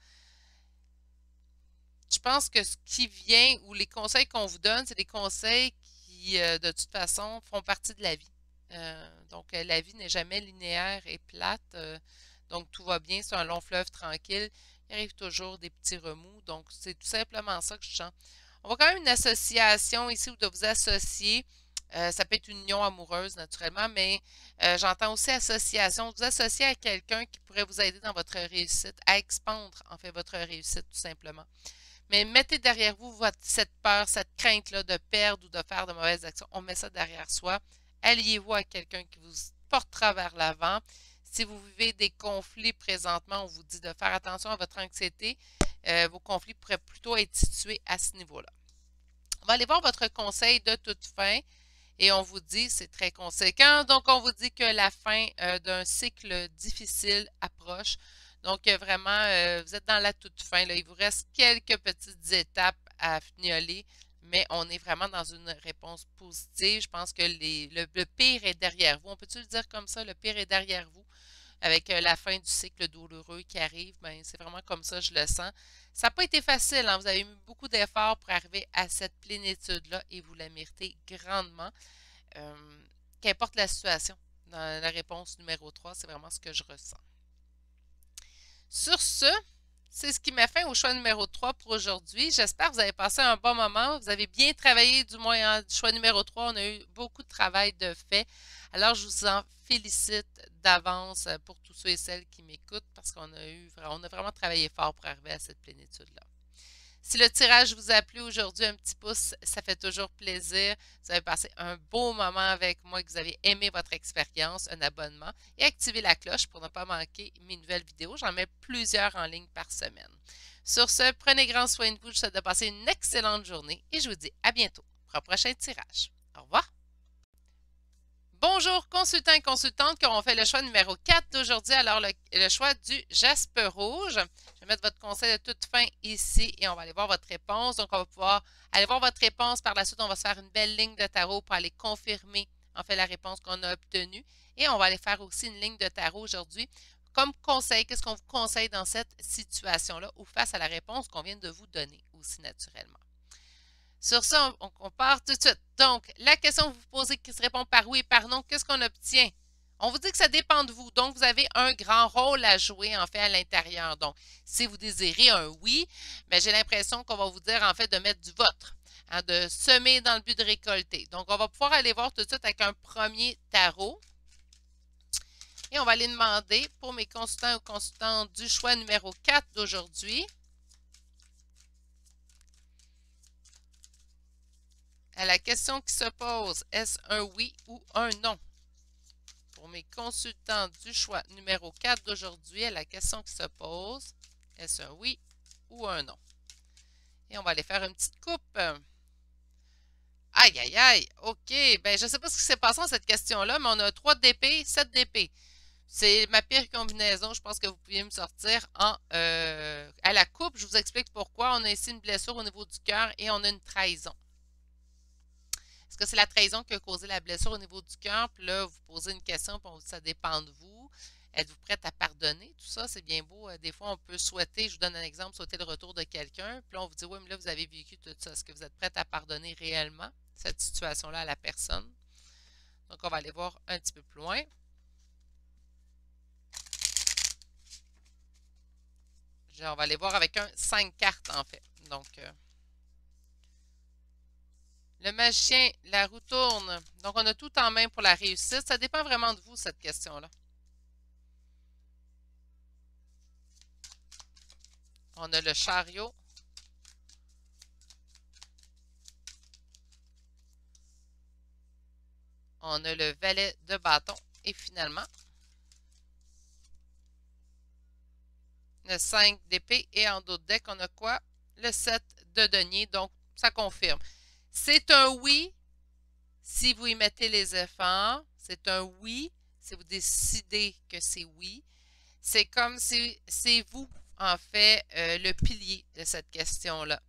Je pense que ce qui vient ou les conseils qu'on vous donne, c'est des conseils qui, de toute façon, font partie de la vie. Donc, la vie n'est jamais linéaire et plate. Donc, tout va bien. C'est un long fleuve tranquille. Il arrive toujours des petits remous. Donc, c'est tout simplement ça que je sens. On voit quand même une association ici où de vous associer. Ça peut être une union amoureuse, naturellement, mais j'entends aussi association. Vous associer à quelqu'un qui pourrait vous aider dans votre réussite, à expandre, en fait, votre réussite, tout simplement. Mais mettez derrière vous cette peur, cette crainte-là de perdre ou de faire de mauvaises actions. On met ça derrière soi. Alliez-vous à quelqu'un qui vous portera vers l'avant. Si vous vivez des conflits présentement, on vous dit de faire attention à votre anxiété. Vos conflits pourraient plutôt être situés à ce niveau-là. On va aller voir votre conseil de toute fin. Et on vous dit, c'est très conséquent, donc on vous dit que la fin d'un cycle difficile approche. Donc vraiment, vous êtes dans la toute fin. Là. Il vous reste quelques petites étapes à fignoler, mais on est vraiment dans une réponse positive. Je pense que le pire est derrière vous. On peut-tu le dire comme ça? Le pire est derrière vous. Avec la fin du cycle douloureux qui arrive, ben, c'est vraiment comme ça, je le sens. Ça n'a pas été facile, hein? Vous avez mis beaucoup d'efforts pour arriver à cette plénitude-là et vous la méritez grandement. Qu'importe la situation, dans la réponse numéro 3, c'est vraiment ce que je ressens. Sur ce, c'est ce qui m'a fait au choix numéro 3 pour aujourd'hui. J'espère que vous avez passé un bon moment. Vous avez bien travaillé, du moins en choix numéro 3. On a eu beaucoup de travail de fait. Alors, je vous en félicite d'avance pour tous ceux et celles qui m'écoutent parce qu'on a vraiment travaillé fort pour arriver à cette plénitude-là. Si le tirage vous a plu aujourd'hui, un petit pouce, ça fait toujours plaisir. Vous avez passé un beau moment avec moi, que vous avez aimé votre expérience, un abonnement et activez la cloche pour ne pas manquer mes nouvelles vidéos. J'en mets plusieurs en ligne par semaine. Sur ce, prenez grand soin de vous. Je vous souhaite de passer une excellente journée et je vous dis à bientôt pour un prochain tirage. Au revoir! Bonjour consultants et consultantes qui auront fait le choix numéro 4 d'aujourd'hui. Alors, le choix du jaspe rouge. Je vais mettre votre conseil de toute fin ici et on va aller voir votre réponse. Donc, on va pouvoir aller voir votre réponse. Par la suite, on va se faire une belle ligne de tarot pour aller confirmer en fait la réponse qu'on a obtenue. Et on va aller faire aussi une ligne de tarot aujourd'hui. Comme conseil, qu'est-ce qu'on vous conseille dans cette situation-là ou face à la réponse qu'on vient de vous donner aussi naturellement. Sur ça, on part tout de suite. Donc, la question que vous posez qui se répond par oui et par non, qu'est-ce qu'on obtient? On vous dit que ça dépend de vous. Donc, vous avez un grand rôle à jouer, en fait, à l'intérieur. Donc, si vous désirez un oui, mais j'ai l'impression qu'on va vous dire, en fait, de mettre du vôtre, hein, de semer dans le but de récolter. Donc, on va pouvoir aller voir tout de suite avec un premier tarot. Et on va aller demander pour mes consultants ou consultantes du choix numéro 4 d'aujourd'hui. À la question qui se pose, est-ce un oui ou un non? Pour mes consultants du choix numéro 4 d'aujourd'hui, à la question qui se pose, est-ce un oui ou un non? Et on va aller faire une petite coupe. Aïe, aïe, aïe. OK. Ben, je ne sais pas ce qui s'est passé dans cette question-là, mais on a 3 d'épée, 7 d'épée. C'est ma pire combinaison. Je pense que vous pouviez me sortir à la coupe. Je vous explique pourquoi. On a ici une blessure au niveau du cœur et on a une trahison. Est-ce que c'est la trahison qui a causé la blessure au niveau du cœur? Puis là, vous posez une question, puis on dit ça dépend de vous. Êtes-vous prête à pardonner? Tout ça, c'est bien beau. Des fois, on peut souhaiter, je vous donne un exemple, souhaiter le retour de quelqu'un. Puis là, on vous dit, oui, mais là, vous avez vécu tout ça. Est-ce que vous êtes prête à pardonner réellement cette situation-là à la personne? Donc, on va aller voir un petit peu plus loin. On va aller voir avec un 5 cartes, en fait. Donc, le magicien, la roue tourne. Donc, on a tout en main pour la réussite. Ça dépend vraiment de vous, cette question-là. On a le chariot. On a le valet de bâton. Et finalement, le 5 d'épée. Et en dos de deck, on a quoi? Le 7 de denier. Donc, ça confirme. C'est un oui si vous y mettez les efforts. C'est un oui si vous décidez que c'est oui. C'est comme si c'est vous, en fait, le pilier de cette question-là.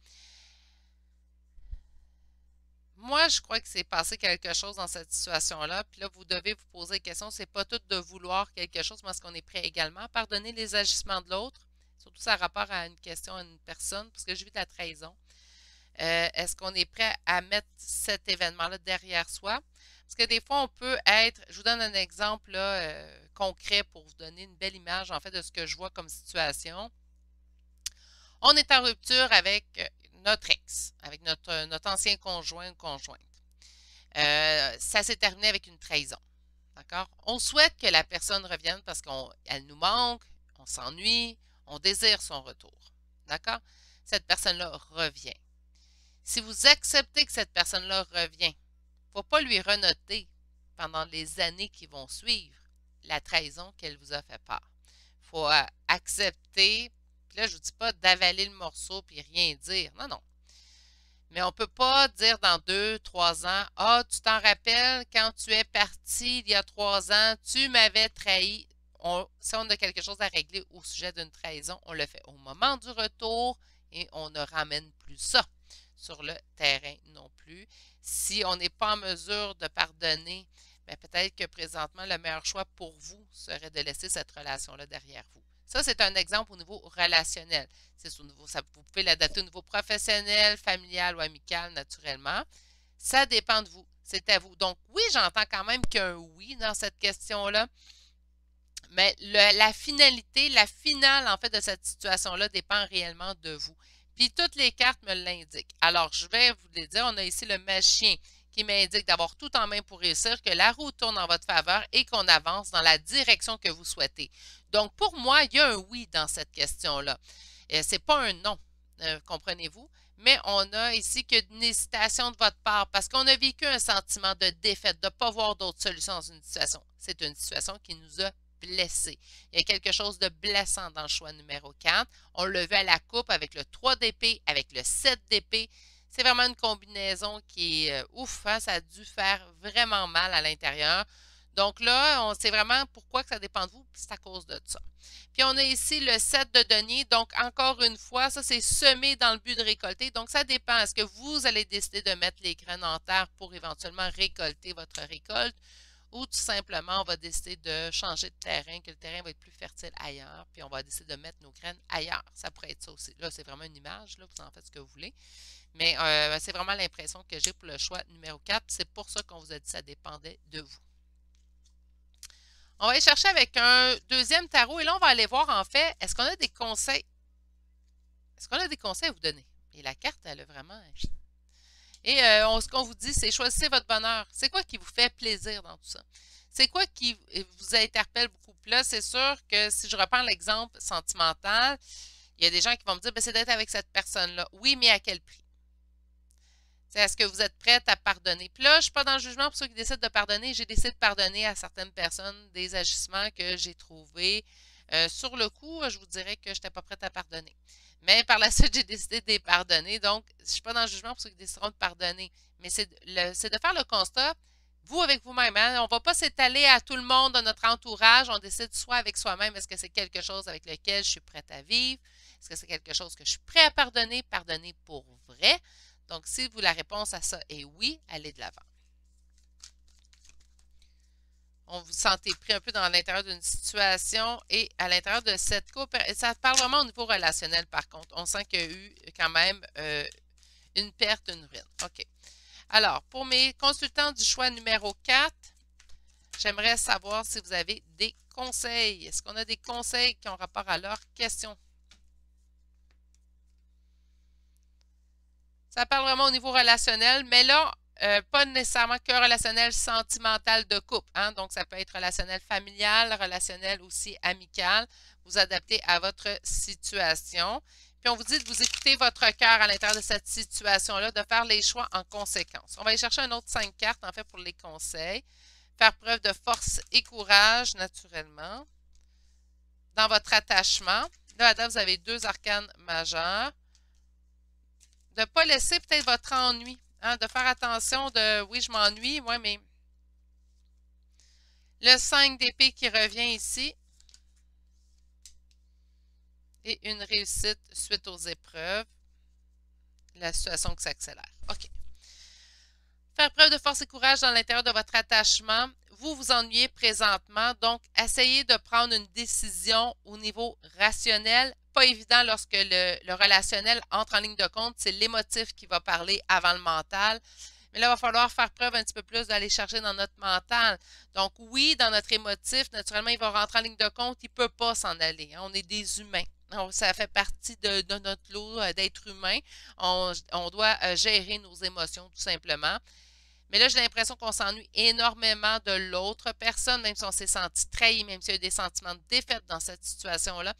Moi, je crois que c'est passé quelque chose dans cette situation-là. Puis là, vous devez vous poser la question, c'est pas tout de vouloir quelque chose, mais est-ce qu'on est prêt également à pardonner les agissements de l'autre? Surtout ça a rapport à une question, à une personne, parce que je vis de la trahison. Est-ce qu'on est prêt à mettre cet événement-là derrière soi? Parce que des fois, on peut être, je vous donne un exemple là, concret pour vous donner une belle image en fait de ce que je vois comme situation. On est en rupture avec notre ex, avec notre ancien conjoint ou conjointe. Ça s'est terminé avec une trahison. D'accord? On souhaite que la personne revienne parce qu'elle nous manque, on s'ennuie, on désire son retour. D'accord? Cette personne-là revient. Si vous acceptez que cette personne-là revient, il ne faut pas lui renoter pendant les années qui vont suivre la trahison qu'elle vous a fait part. Il faut accepter, puis là je ne vous dis pas d'avaler le morceau puis rien dire, non, non. Mais on ne peut pas dire dans 2, 3 ans, « Ah, tu t'en rappelles, quand tu es parti il y a 3 ans, tu m'avais trahi. » Si on a quelque chose à régler au sujet d'une trahison, on le fait au moment du retour et on ne ramène plus ça sur le terrain non plus. Si on n'est pas en mesure de pardonner, bien peut-être que présentement, le meilleur choix pour vous serait de laisser cette relation-là derrière vous. Ça, c'est un exemple au niveau relationnel. Au niveau, vous pouvez l'adapter au niveau professionnel, familial ou amical, naturellement. Ça dépend de vous. C'est à vous. Donc, oui, j'entends quand même qu'il y a un oui dans cette question-là. Mais la finalité, la finale, en fait, de cette situation-là dépend réellement de vous. Puis, toutes les cartes me l'indiquent. Alors, je vais vous les dire. On a ici le magicien qui m'indique d'avoir tout en main pour réussir, que la roue tourne en votre faveur et qu'on avance dans la direction que vous souhaitez. Donc, pour moi, il y a un oui dans cette question-là. Ce n'est pas un non, comprenez-vous? Mais on a ici qu'une hésitation de votre part parce qu'on a vécu un sentiment de défaite, de ne pas voir d'autres solutions dans une situation. C'est une situation qui nous a blessés. Il y a quelque chose de blessant dans le choix numéro 4. On le veut à la coupe avec le 3 d'épée, avec le 7 d'épée. C'est vraiment une combinaison qui est ouf, hein? Ça a dû faire vraiment mal à l'intérieur. Donc là, on sait vraiment pourquoi que ça dépend de vous, puis c'est à cause de ça. Puis on a ici le 7 de denier. Donc, encore une fois, ça c'est semé dans le but de récolter. Donc, ça dépend. Est-ce que vous allez décider de mettre les graines en terre pour éventuellement récolter votre récolte? ou tout simplement, on va décider de changer de terrain, que le terrain va être plus fertile ailleurs, puis on va décider de mettre nos graines ailleurs. Ça pourrait être ça aussi. Là, c'est vraiment une image, là, vous en faites ce que vous voulez. Mais c'est vraiment l'impression que j'ai pour le choix numéro 4. C'est pour ça qu'on vous a dit que ça dépendait de vous. On va aller chercher avec un deuxième tarot et là, on va aller voir en fait, est-ce qu'on a des conseils? Est-ce qu'on a des conseils à vous donner? Et la carte, elle a vraiment... Et ce qu'on vous dit, c'est choisissez votre bonheur. C'est quoi qui vous fait plaisir dans tout ça? C'est quoi qui vous interpelle beaucoup? Puis là, c'est sûr que si je reprends l'exemple sentimental, il y a des gens qui vont me dire, ben, c'est d'être avec cette personne-là. Oui, mais à quel prix? Est-ce que vous êtes prête à pardonner? Puis là, je ne suis pas dans le jugement pour ceux qui décident de pardonner. J'ai décidé de pardonner à certaines personnes des agissements que j'ai trouvés. Sur le coup, je vous dirais que je n'étais pas prête à pardonner. Mais par la suite, j'ai décidé de les pardonner. Donc, je ne suis pas dans le jugement pour ceux qui décideront de pardonner. Mais c'est de faire le constat, vous avec vous-même. Hein? On ne va pas s'étaler à tout le monde dans notre entourage. On décide soit avec soi-même, est-ce que c'est quelque chose avec lequel je suis prête à vivre? Est-ce que c'est quelque chose que je suis prêt à pardonner? Pardonner pour vrai? Donc, si vous, la réponse à ça est oui, allez de l'avant. On vous sentez pris un peu dans l'intérieur d'une situation et à l'intérieur de cette coopération. Ça parle vraiment au niveau relationnel, par contre. On sent qu'il y a eu quand même une perte, une ruine. OK. Alors, pour mes consultants du choix numéro 4, j'aimerais savoir si vous avez des conseils. Est-ce qu'on a des conseils qui ont rapport à leurs questions? Ça parle vraiment au niveau relationnel, mais là, pas nécessairement que relationnel sentimental de couple. Hein? Donc, ça peut être relationnel familial, relationnel aussi amical. Vous adaptez à votre situation. Puis, on vous dit de vous écouter votre cœur à l'intérieur de cette situation-là, de faire les choix en conséquence. On va aller chercher un autre 5 cartes, en fait, pour les conseils. Faire preuve de force et courage, naturellement. Dans votre attachement. Là, à date, vous avez 2 arcanes majeurs. De ne pas laisser peut-être votre ennui. Hein, de faire attention de, oui, je m'ennuie, moi, mais le 5 d'épée qui revient ici. Et une réussite suite aux épreuves. La situation qui s'accélère. OK. Faire preuve de force et courage dans l'intérieur de votre attachement. Vous vous ennuyez présentement, donc essayez de prendre une décision au niveau rationnel. Pas évident lorsque le relationnel entre en ligne de compte, c'est l'émotif qui va parler avant le mental. Mais là, il va falloir faire preuve un petit peu plus d'aller chercher dans notre mental. Donc oui, dans notre émotif, naturellement, il va rentrer en ligne de compte, il ne peut pas s'en aller. Hein. On est des humains. Ça fait partie de notre lot d'êtres humains. On doit gérer nos émotions tout simplement. Mais là, j'ai l'impression qu'on s'ennuie énormément de l'autre personne, même si on s'est senti trahi, même s'il y a eu des sentiments de défaite dans cette situation-là.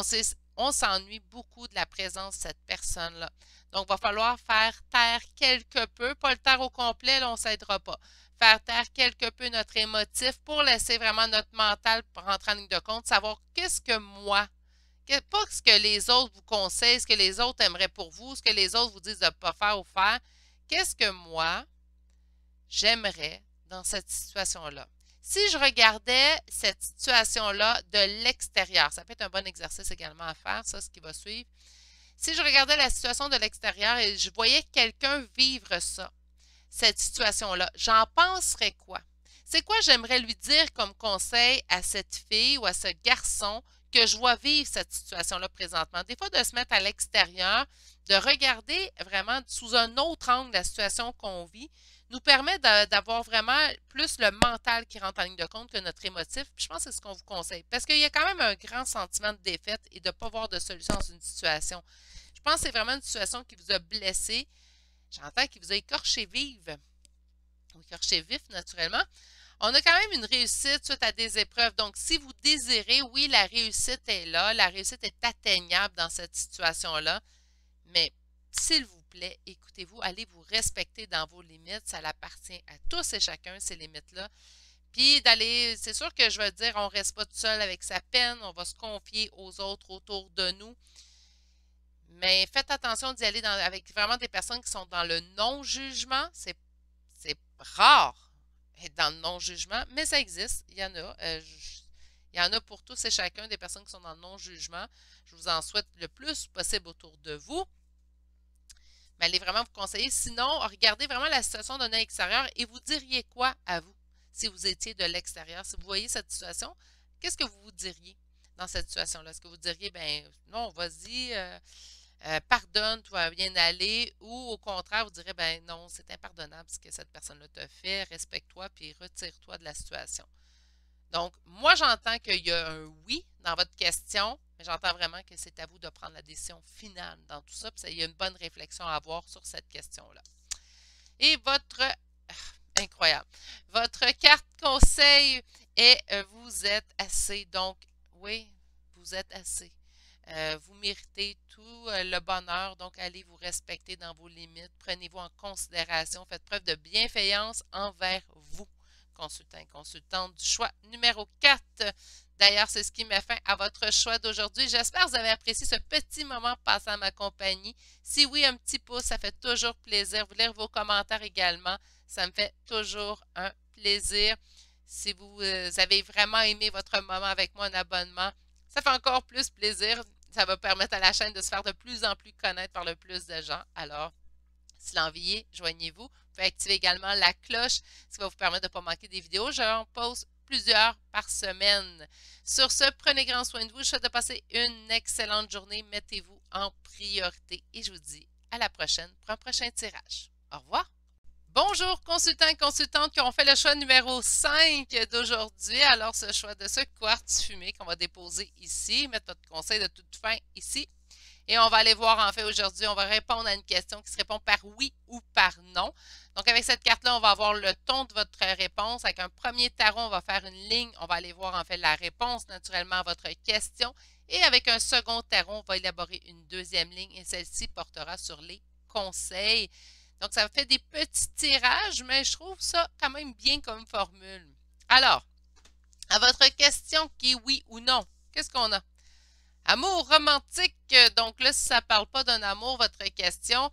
On s'ennuie beaucoup de la présence de cette personne-là. Donc, il va falloir faire taire quelque peu, pas le taire au complet, là, on ne s'aidera pas. Faire taire quelque peu notre émotif pour laisser vraiment notre mental rentrer en ligne de compte, savoir qu'est-ce que moi, pas ce que les autres vous conseillent, ce que les autres aimeraient pour vous, ce que les autres vous disent de ne pas faire ou faire. Qu'est-ce que moi, j'aimerais dans cette situation-là? Si je regardais cette situation-là de l'extérieur, ça peut être un bon exercice également à faire, ça, ce qui va suivre. Si je regardais la situation de l'extérieur et je voyais quelqu'un vivre ça, cette situation-là, j'en penserais quoi? C'est quoi j'aimerais lui dire comme conseil à cette fille ou à ce garçon que je vois vivre cette situation-là présentement? Des fois, de se mettre à l'extérieur, de regarder vraiment sous un autre angle la situation qu'on vit, nous permet d'avoir vraiment plus le mental qui rentre en ligne de compte que notre émotif. Puis je pense que c'est ce qu'on vous conseille. Parce qu'il y a quand même un grand sentiment de défaite et de ne pas voir de solution dans une situation. Je pense que c'est vraiment une situation qui vous a blessé. J'entends qui vous a écorché vive. Ou écorché vif, naturellement. On a quand même une réussite suite à des épreuves. Donc, si vous désirez, oui, la réussite est là. La réussite est atteignable dans cette situation-là. Mais s'il vous plaît, écoutez-vous, allez vous respecter dans vos limites. Ça appartient à tous et chacun, ces limites-là. Puis d'aller, c'est sûr que je veux dire, on ne reste pas tout seul avec sa peine, on va se confier aux autres autour de nous. Mais faites attention d'y aller avec vraiment des personnes qui sont dans le non-jugement. C'est rare être dans le non-jugement, mais ça existe. Il y en a. Il y en a pour tous et chacun des personnes qui sont dans le non-jugement. Je vous en souhaite le plus possible autour de vous. Mais allez vraiment vous conseiller. Sinon, regardez vraiment la situation d'un œil extérieur et vous diriez quoi à vous? si vous étiez de l'extérieur, si vous voyez cette situation, qu'est-ce que vous vous diriez dans cette situation-là? Est-ce que vous diriez, ben non, vas-y, pardonne, tout va bien aller, ou au contraire, vous direz, ben non, c'est impardonnable ce que cette personne-là te fait, respecte-toi, puis retire-toi de la situation. Donc, moi, j'entends qu'il y a un oui dans votre question, mais j'entends vraiment que c'est à vous de prendre la décision finale dans tout ça, puis il y a une bonne réflexion à avoir sur cette question-là. Et votre, incroyable, votre carte conseil est vous êtes assez. Donc, oui, vous êtes assez. Vous méritez tout le bonheur, donc allez vous respecter dans vos limites, prenez-vous en considération, faites preuve de bienveillance envers vous, consultant et consultante du choix numéro 4. D'ailleurs, c'est ce qui met fin à votre choix d'aujourd'hui. J'espère que vous avez apprécié ce petit moment passé à ma compagnie. Si oui, un petit pouce, ça fait toujours plaisir. Vous lire vos commentaires également, ça me fait toujours un plaisir. Si vous avez vraiment aimé votre moment avec moi, un abonnement, ça fait encore plus plaisir. Ça va permettre à la chaîne de se faire de plus en plus connaître par le plus de gens. Alors, si l'envie est, joignez-vous. Vous pouvez activer également la cloche, ce qui va vous permettre de ne pas manquer des vidéos. J'en poste plusieurs par semaine. Sur ce, prenez grand soin de vous. Je vous souhaite de passer une excellente journée. Mettez-vous en priorité. Et je vous dis à la prochaine pour un prochain tirage. Au revoir. Bonjour consultants et consultantes qui ont fait le choix numéro 5 d'aujourd'hui. Alors, ce choix de ce quartz fumé qu'on va déposer ici, mettre votre conseil de toute fin ici. Et on va aller voir, en fait, aujourd'hui, on va répondre à une question qui se répond par oui ou par non. Donc, avec cette carte-là, on va avoir le ton de votre réponse. Avec un premier tarot, on va faire une ligne. On va aller voir, en fait, la réponse, naturellement, à votre question. Et avec un second tarot, on va élaborer une deuxième ligne et celle-ci portera sur les conseils. Donc, ça fait des petits tirages, mais je trouve ça quand même bien comme formule. Alors, à votre question qui est oui ou non, qu'est-ce qu'on a? Amour romantique, donc là, si ça ne parle pas d'un amour, votre question,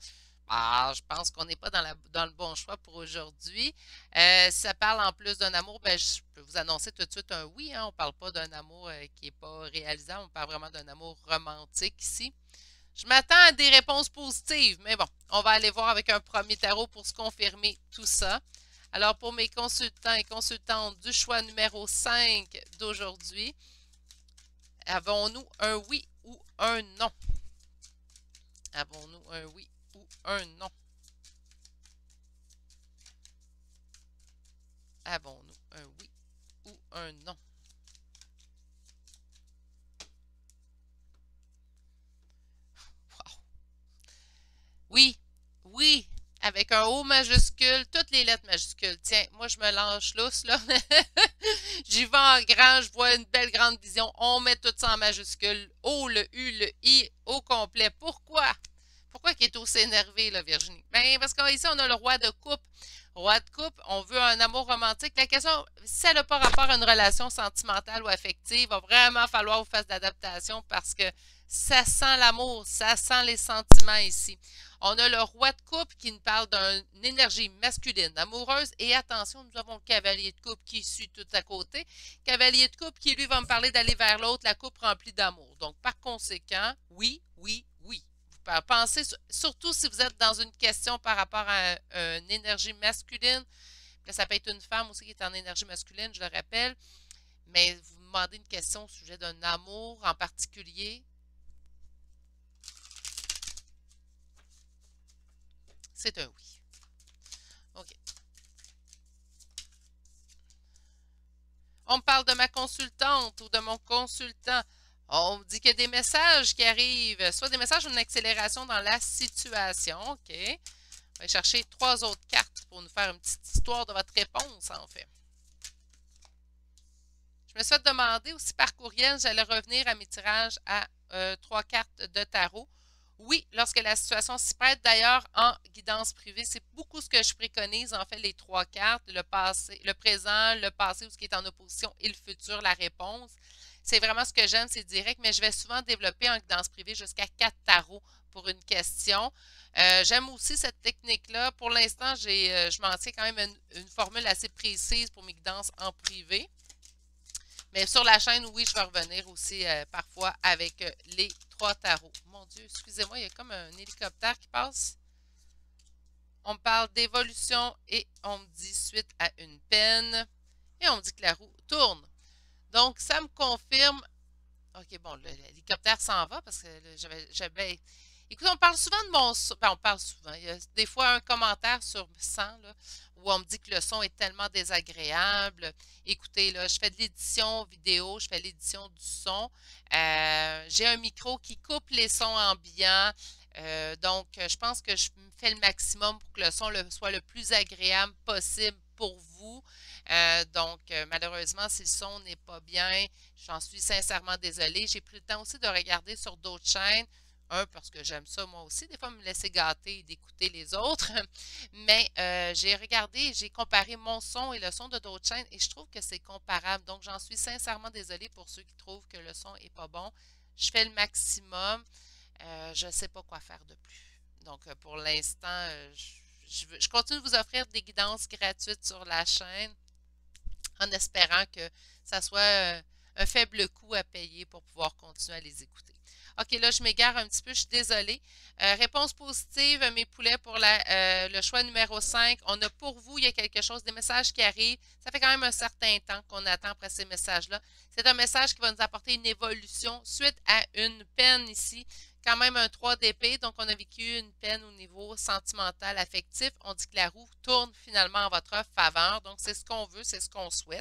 je pense qu'on n'est pas dans le bon choix pour aujourd'hui. Si ça parle en plus d'un amour, ben, je peux vous annoncer tout de suite un oui. Hein, on ne parle pas d'un amour qui n'est pas réalisable, on parle vraiment d'un amour romantique ici. Je m'attends à des réponses positives, mais bon, on va aller voir avec un premier tarot pour se confirmer tout ça. Alors, pour mes consultants et consultantes du choix numéro 5 d'aujourd'hui, avons-nous un oui ou un non? Avons-nous un oui ou un non? Avons-nous un oui ou un non? Wow. Oui, oui, avec un O majuscule, toutes les lettres majuscules. Tiens, moi, je me lâche lousse, là. J'y vais en grand, je vois une belle grande vision. On met tout ça en majuscule. O, le U, le I, au complet. Pourquoi? Pourquoi qu'il est aussi énervé, là, Virginie? Bien, parce qu'ici, on a le roi de coupe. Roi de coupe, on veut un amour romantique. La question, si elle n'a pas rapport à une relation sentimentale ou affective, il va vraiment falloir vous faire d'adaptation parce que ça sent l'amour, ça sent les sentiments ici. On a le roi de coupe qui nous parle d'une énergie masculine, amoureuse. Et attention, nous avons le cavalier de coupe qui suit tout à côté. Cavalier de coupe qui, lui, va me parler d'aller vers l'autre, la coupe remplie d'amour. Donc, par conséquent, oui, oui, oui. Pensez, surtout si vous êtes dans une question par rapport à une énergie masculine, que ça peut être une femme aussi qui est en énergie masculine, je le rappelle, mais vous demandez une question au sujet d'un amour en particulier, c'est un oui. OK. On me parle de ma consultante ou de mon consultant. On me dit qu'il y a des messages qui arrivent, soit des messages ou une accélération dans la situation. OK. On va chercher 3 autres cartes pour nous faire une petite histoire de votre réponse, en fait. Je me suis demandé aussi par courriel, j'allais revenir à mes tirages à 3 cartes de tarot. Oui, lorsque la situation s'y prête, d'ailleurs, en guidance privée, c'est beaucoup ce que je préconise, en fait, les 3 cartes, le passé, le présent, le passé ou ce qui est en opposition et le futur, la réponse. C'est vraiment ce que j'aime, c'est direct, mais je vais souvent développer en guidance privée jusqu'à 4 tarots pour une question. J'aime aussi cette technique-là. Pour l'instant, je m'en tiens quand même une formule assez précise pour mes guidances en privé. Mais sur la chaîne, oui, je vais revenir aussi parfois avec les 3 tarots. Mon Dieu, excusez-moi, il y a comme un hélicoptère qui passe. On me parle d'évolution et on me dit suite à une peine. Et on me dit que la roue tourne. Donc, ça me confirme. OK, bon, l'hélicoptère s'en va parce que j'avais. Écoute, on parle souvent de mon son. Ben, on parle souvent. Il y a des fois un commentaire sur 100 là, où on me dit que le son est tellement désagréable. Écoutez, là, je fais de l'édition vidéo, je fais l'édition du son. J'ai un micro qui coupe les sons ambiants. Donc, je pense que je fais le maximum pour que le son soit le plus agréable possible pour vous. Malheureusement, si le son n'est pas bien, j'en suis sincèrement désolée. J'ai pris le temps aussi de regarder sur d'autres chaînes. Un, parce que j'aime ça moi aussi, des fois me laisser gâter et d'écouter les autres. Mais j'ai regardé, j'ai comparé mon son et le son de d'autres chaînes et je trouve que c'est comparable. Donc, j'en suis sincèrement désolée pour ceux qui trouvent que le son n'est pas bon. Je fais le maximum. Je ne sais pas quoi faire de plus. Donc, pour l'instant, je continue de vous offrir des guidances gratuites sur la chaîne en espérant que ça soit un faible coût à payer pour pouvoir continuer à les écouter. OK, là, je m'égare un petit peu, je suis désolée. Réponse positive, mes poulets, pour le choix numéro 5. On a pour vous, il y a quelque chose, des messages qui arrivent. Ça fait quand même un certain temps qu'on attend après ces messages-là. C'est un message qui va nous apporter une évolution suite à une peine ici. Quand même un 3 d'épée, donc on a vécu une peine au niveau sentimental, affectif. On dit que la roue tourne finalement en votre faveur. Donc, c'est ce qu'on veut, c'est ce qu'on souhaite.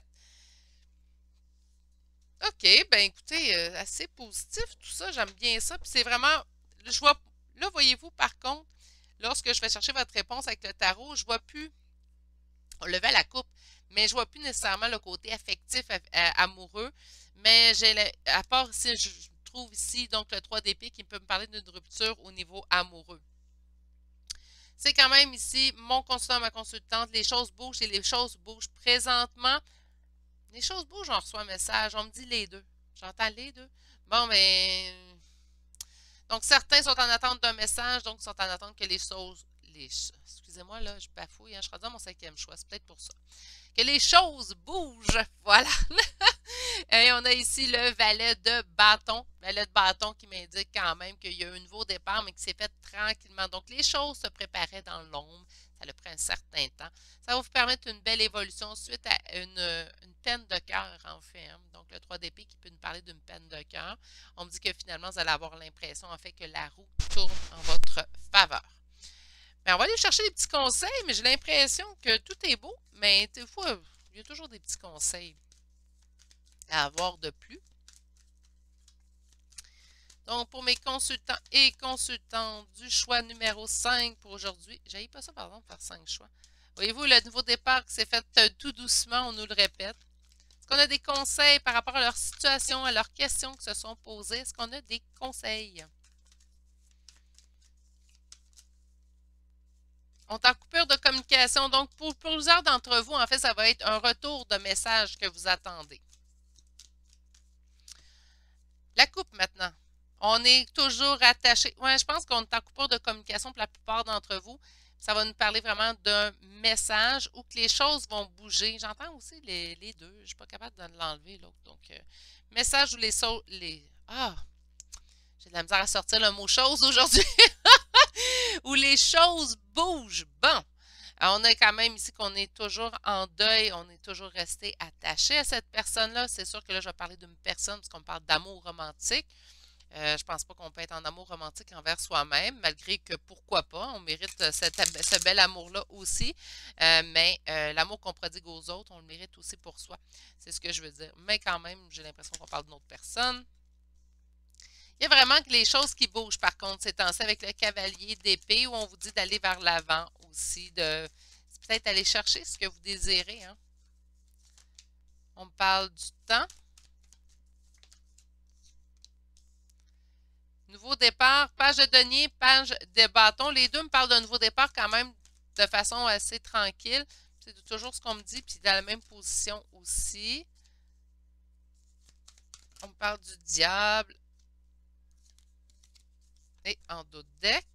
OK, ben écoutez, assez positif tout ça, j'aime bien ça. Puis c'est vraiment, je vois, là, voyez-vous, par contre, lorsque je vais chercher votre réponse avec le tarot, je vois plus, on levait la coupe, mais je vois plus nécessairement le côté affectif, amoureux. Mais à part si je trouve ici, donc le 3 d'épée qui peut me parler d'une rupture au niveau amoureux. C'est quand même ici mon consultant, ma consultante, les choses bougent et les choses bougent présentement. Les choses bougent, on reçoit un message, on me dit les deux. J'entends les deux. Bon, mais. Donc, certains sont en attente d'un message, donc sont en attente que les choses. Excusez-moi, là, je bafouille, hein, je serai dans mon 5e choix, c'est peut-être pour ça. Que les choses bougent. Voilà. Et on a ici le valet de bâton. Valet de bâton qui m'indique quand même qu'il y a eu un nouveau départ, mais qui s'est fait tranquillement. Donc, les choses se préparaient dans l'ombre. Ça a pris un certain temps. Ça va vous permettre une belle évolution suite à une peine de cœur, en fait. Hein. Donc, le 3 d'épée qui peut nous parler d'une peine de cœur. On me dit que finalement, vous allez avoir l'impression, en fait, que la roue tourne en votre faveur. Mais on va aller chercher des petits conseils, mais j'ai l'impression que tout est beau, mais des fois, il y a toujours des petits conseils à avoir de plus. Donc, pour mes consultants et consultantes du choix numéro 5 pour aujourd'hui, j'avais pas ça, pardon, faire 5 choix. Voyez-vous, le nouveau départ qui s'est fait tout doucement, on nous le répète. Est-ce qu'on a des conseils par rapport à leur situation, à leurs questions qui se sont posées? Est-ce qu'on a des conseils? On est en coupure de communication. Donc, pour plusieurs d'entre vous, en fait, ça va être un retour de message que vous attendez. La coupe maintenant. On est toujours attaché. Ouais, je pense qu'on est en coupure de communication pour la plupart d'entre vous. Ça va nous parler vraiment d'un message où que les choses vont bouger. J'entends aussi les deux. Je ne suis pas capable de l'enlever, l'autre. Donc, message où j'ai de la misère à sortir le mot chose aujourd'hui. Où les choses bougent. Bon. On a quand même ici qu'on est toujours en deuil, on est toujours resté attaché à cette personne-là. C'est sûr que là, je vais parler d'une personne parce qu'on parle d'amour romantique. Je pense pas qu'on peut être en amour romantique envers soi-même, malgré que pourquoi pas, on mérite ce bel amour-là aussi. Mais l'amour qu'on prodigue aux autres, on le mérite aussi pour soi. C'est ce que je veux dire. Mais quand même, j'ai l'impression qu'on parle d'une autre personne. Il y a vraiment que les choses qui bougent, par contre, ces temps-ci avec le cavalier d'épée, où on vous dit d'aller vers l'avant aussi, de peut-être aller chercher ce que vous désirez. Hein. On me parle du temps. Nouveau départ, page de denier, page de bâton. Les deux me parlent d'un nouveau départ quand même de façon assez tranquille. C'est toujours ce qu'on me dit, puis dans la même position aussi. On me parle du diable. Et en dos de deck.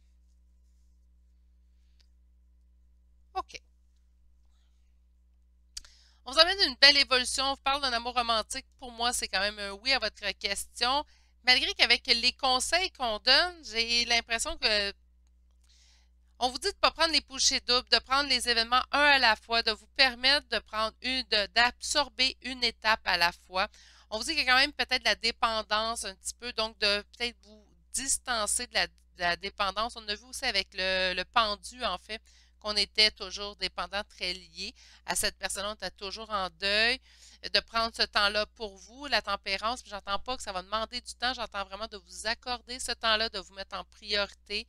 OK. On vous amène une belle évolution. On vous parle d'un amour romantique. Pour moi, c'est quand même un oui à votre question. Malgré qu'avec les conseils qu'on donne, j'ai l'impression que On vous dit de ne pas prendre les bouchées doubles, de prendre les événements un à la fois, de vous permettre de prendre d'absorber une étape à la fois. On vous dit qu'il y a quand même peut-être de la dépendance un petit peu, donc de peut-être vous distancer de la dépendance. On a vu aussi avec le pendu, en fait, qu'on était toujours dépendant, très lié à cette personne. On était toujours en deuil. De prendre ce temps-là pour vous, la tempérance, j'entends pas que ça va demander du temps, j'entends vraiment de vous accorder ce temps-là, de vous mettre en priorité.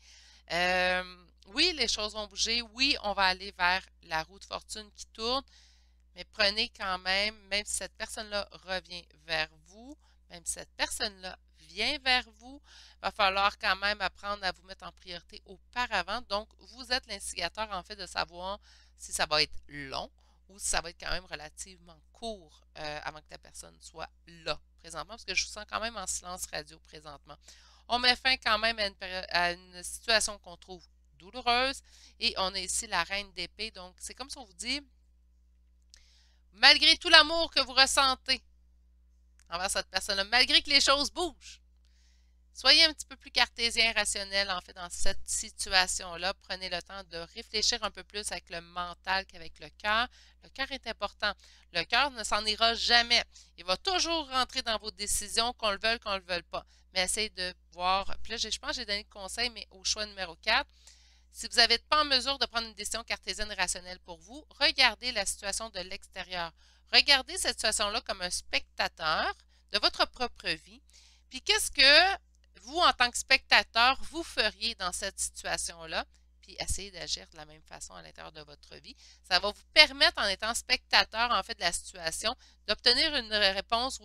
Oui, les choses vont bouger. Oui, on va aller vers la roue de fortune qui tourne. Mais prenez quand même si cette personne-là revient vers vous, même si cette personne-là vient vers vous, il va falloir quand même apprendre à vous mettre en priorité auparavant. Donc, vous êtes l'instigateur, en fait, de savoir si ça va être long ou si ça va être quand même relativement court avant que la personne soit là présentement, parce que je vous sens quand même en silence radio présentement. On met fin quand même à une situation qu'on trouve douloureuse et on a ici la reine d'épée. Donc, c'est comme si on vous dit, malgré tout l'amour que vous ressentez envers cette personne-là, malgré que les choses bougent, soyez un petit peu plus cartésien, rationnel, en fait, dans cette situation-là. Prenez le temps de réfléchir un peu plus avec le mental qu'avec le cœur. Le cœur est important. Le cœur ne s'en ira jamais. Il va toujours rentrer dans vos décisions, qu'on le veuille, qu'on ne le veuille pas. Mais essayez de voir. Puis là, je pense que j'ai donné le conseil, mais au choix numéro 4, si vous n'êtes pas en mesure de prendre une décision cartésienne rationnelle pour vous, regardez la situation de l'extérieur. Regardez cette situation-là comme un spectateur de votre propre vie. Puis qu'est-ce que vous, en tant que spectateur, vous feriez dans cette situation-là? Puis essayez d'agir de la même façon à l'intérieur de votre vie. Ça va vous permettre, en étant spectateur, en fait, de la situation, d'obtenir une réponse ou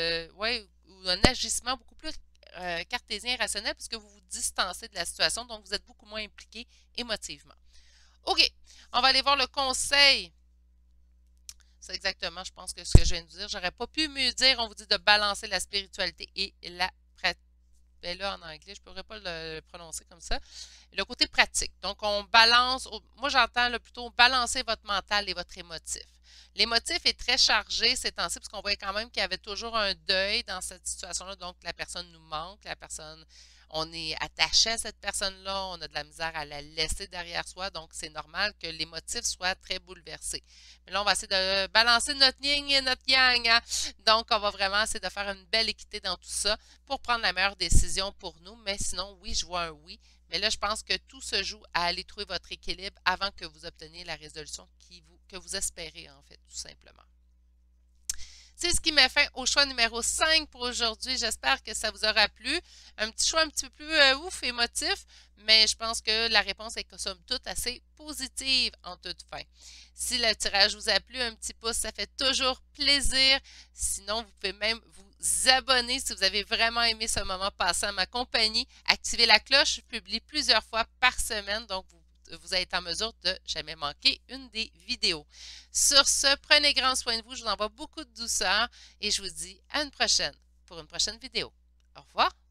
un agissement beaucoup plus cartésien rationnel puisque vous vous distancez de la situation, donc vous êtes beaucoup moins impliqué émotivement. OK, on va aller voir le conseil. C'est exactement, je pense, que ce que je viens de vous dire. J'aurais pas pu mieux dire. On vous dit de balancer la spiritualité et la pratique. Ben là, en anglais, je ne pourrais pas le prononcer comme ça. Le côté pratique. Donc, on balance, moi j'entends plutôt balancer votre mental et votre émotif. L'émotif est très chargé ces temps-ci, parce qu'on voit quand même qu'il y avait toujours un deuil dans cette situation-là. Donc, la personne nous manque, on est attaché à cette personne-là, on a de la misère à la laisser derrière soi. Donc, c'est normal que l'émotif soit très bouleversé. Mais là, on va essayer de balancer notre yin et notre yang, hein? Donc, on va vraiment essayer de faire une belle équité dans tout ça pour prendre la meilleure décision pour nous. Mais sinon, oui, je vois un oui. Mais là, je pense que tout se joue à aller trouver votre équilibre avant que vous obteniez la résolution que vous espérez, en fait, tout simplement. C'est ce qui met fin au choix numéro 5 pour aujourd'hui. J'espère que ça vous aura plu. Un petit choix un petit peu plus ouf, émotif, mais je pense que la réponse est, somme toute, assez positive en toute fin. Si le tirage vous a plu, un petit pouce, ça fait toujours plaisir. Sinon, vous pouvez même vous abonner si vous avez vraiment aimé ce moment passé à ma compagnie. Activez la cloche, je publie plusieurs fois par semaine, donc vous allez être en mesure de jamais manquer une des vidéos. Sur ce, prenez grand soin de vous. Je vous envoie beaucoup de douceur et je vous dis à une prochaine pour une prochaine vidéo. Au revoir.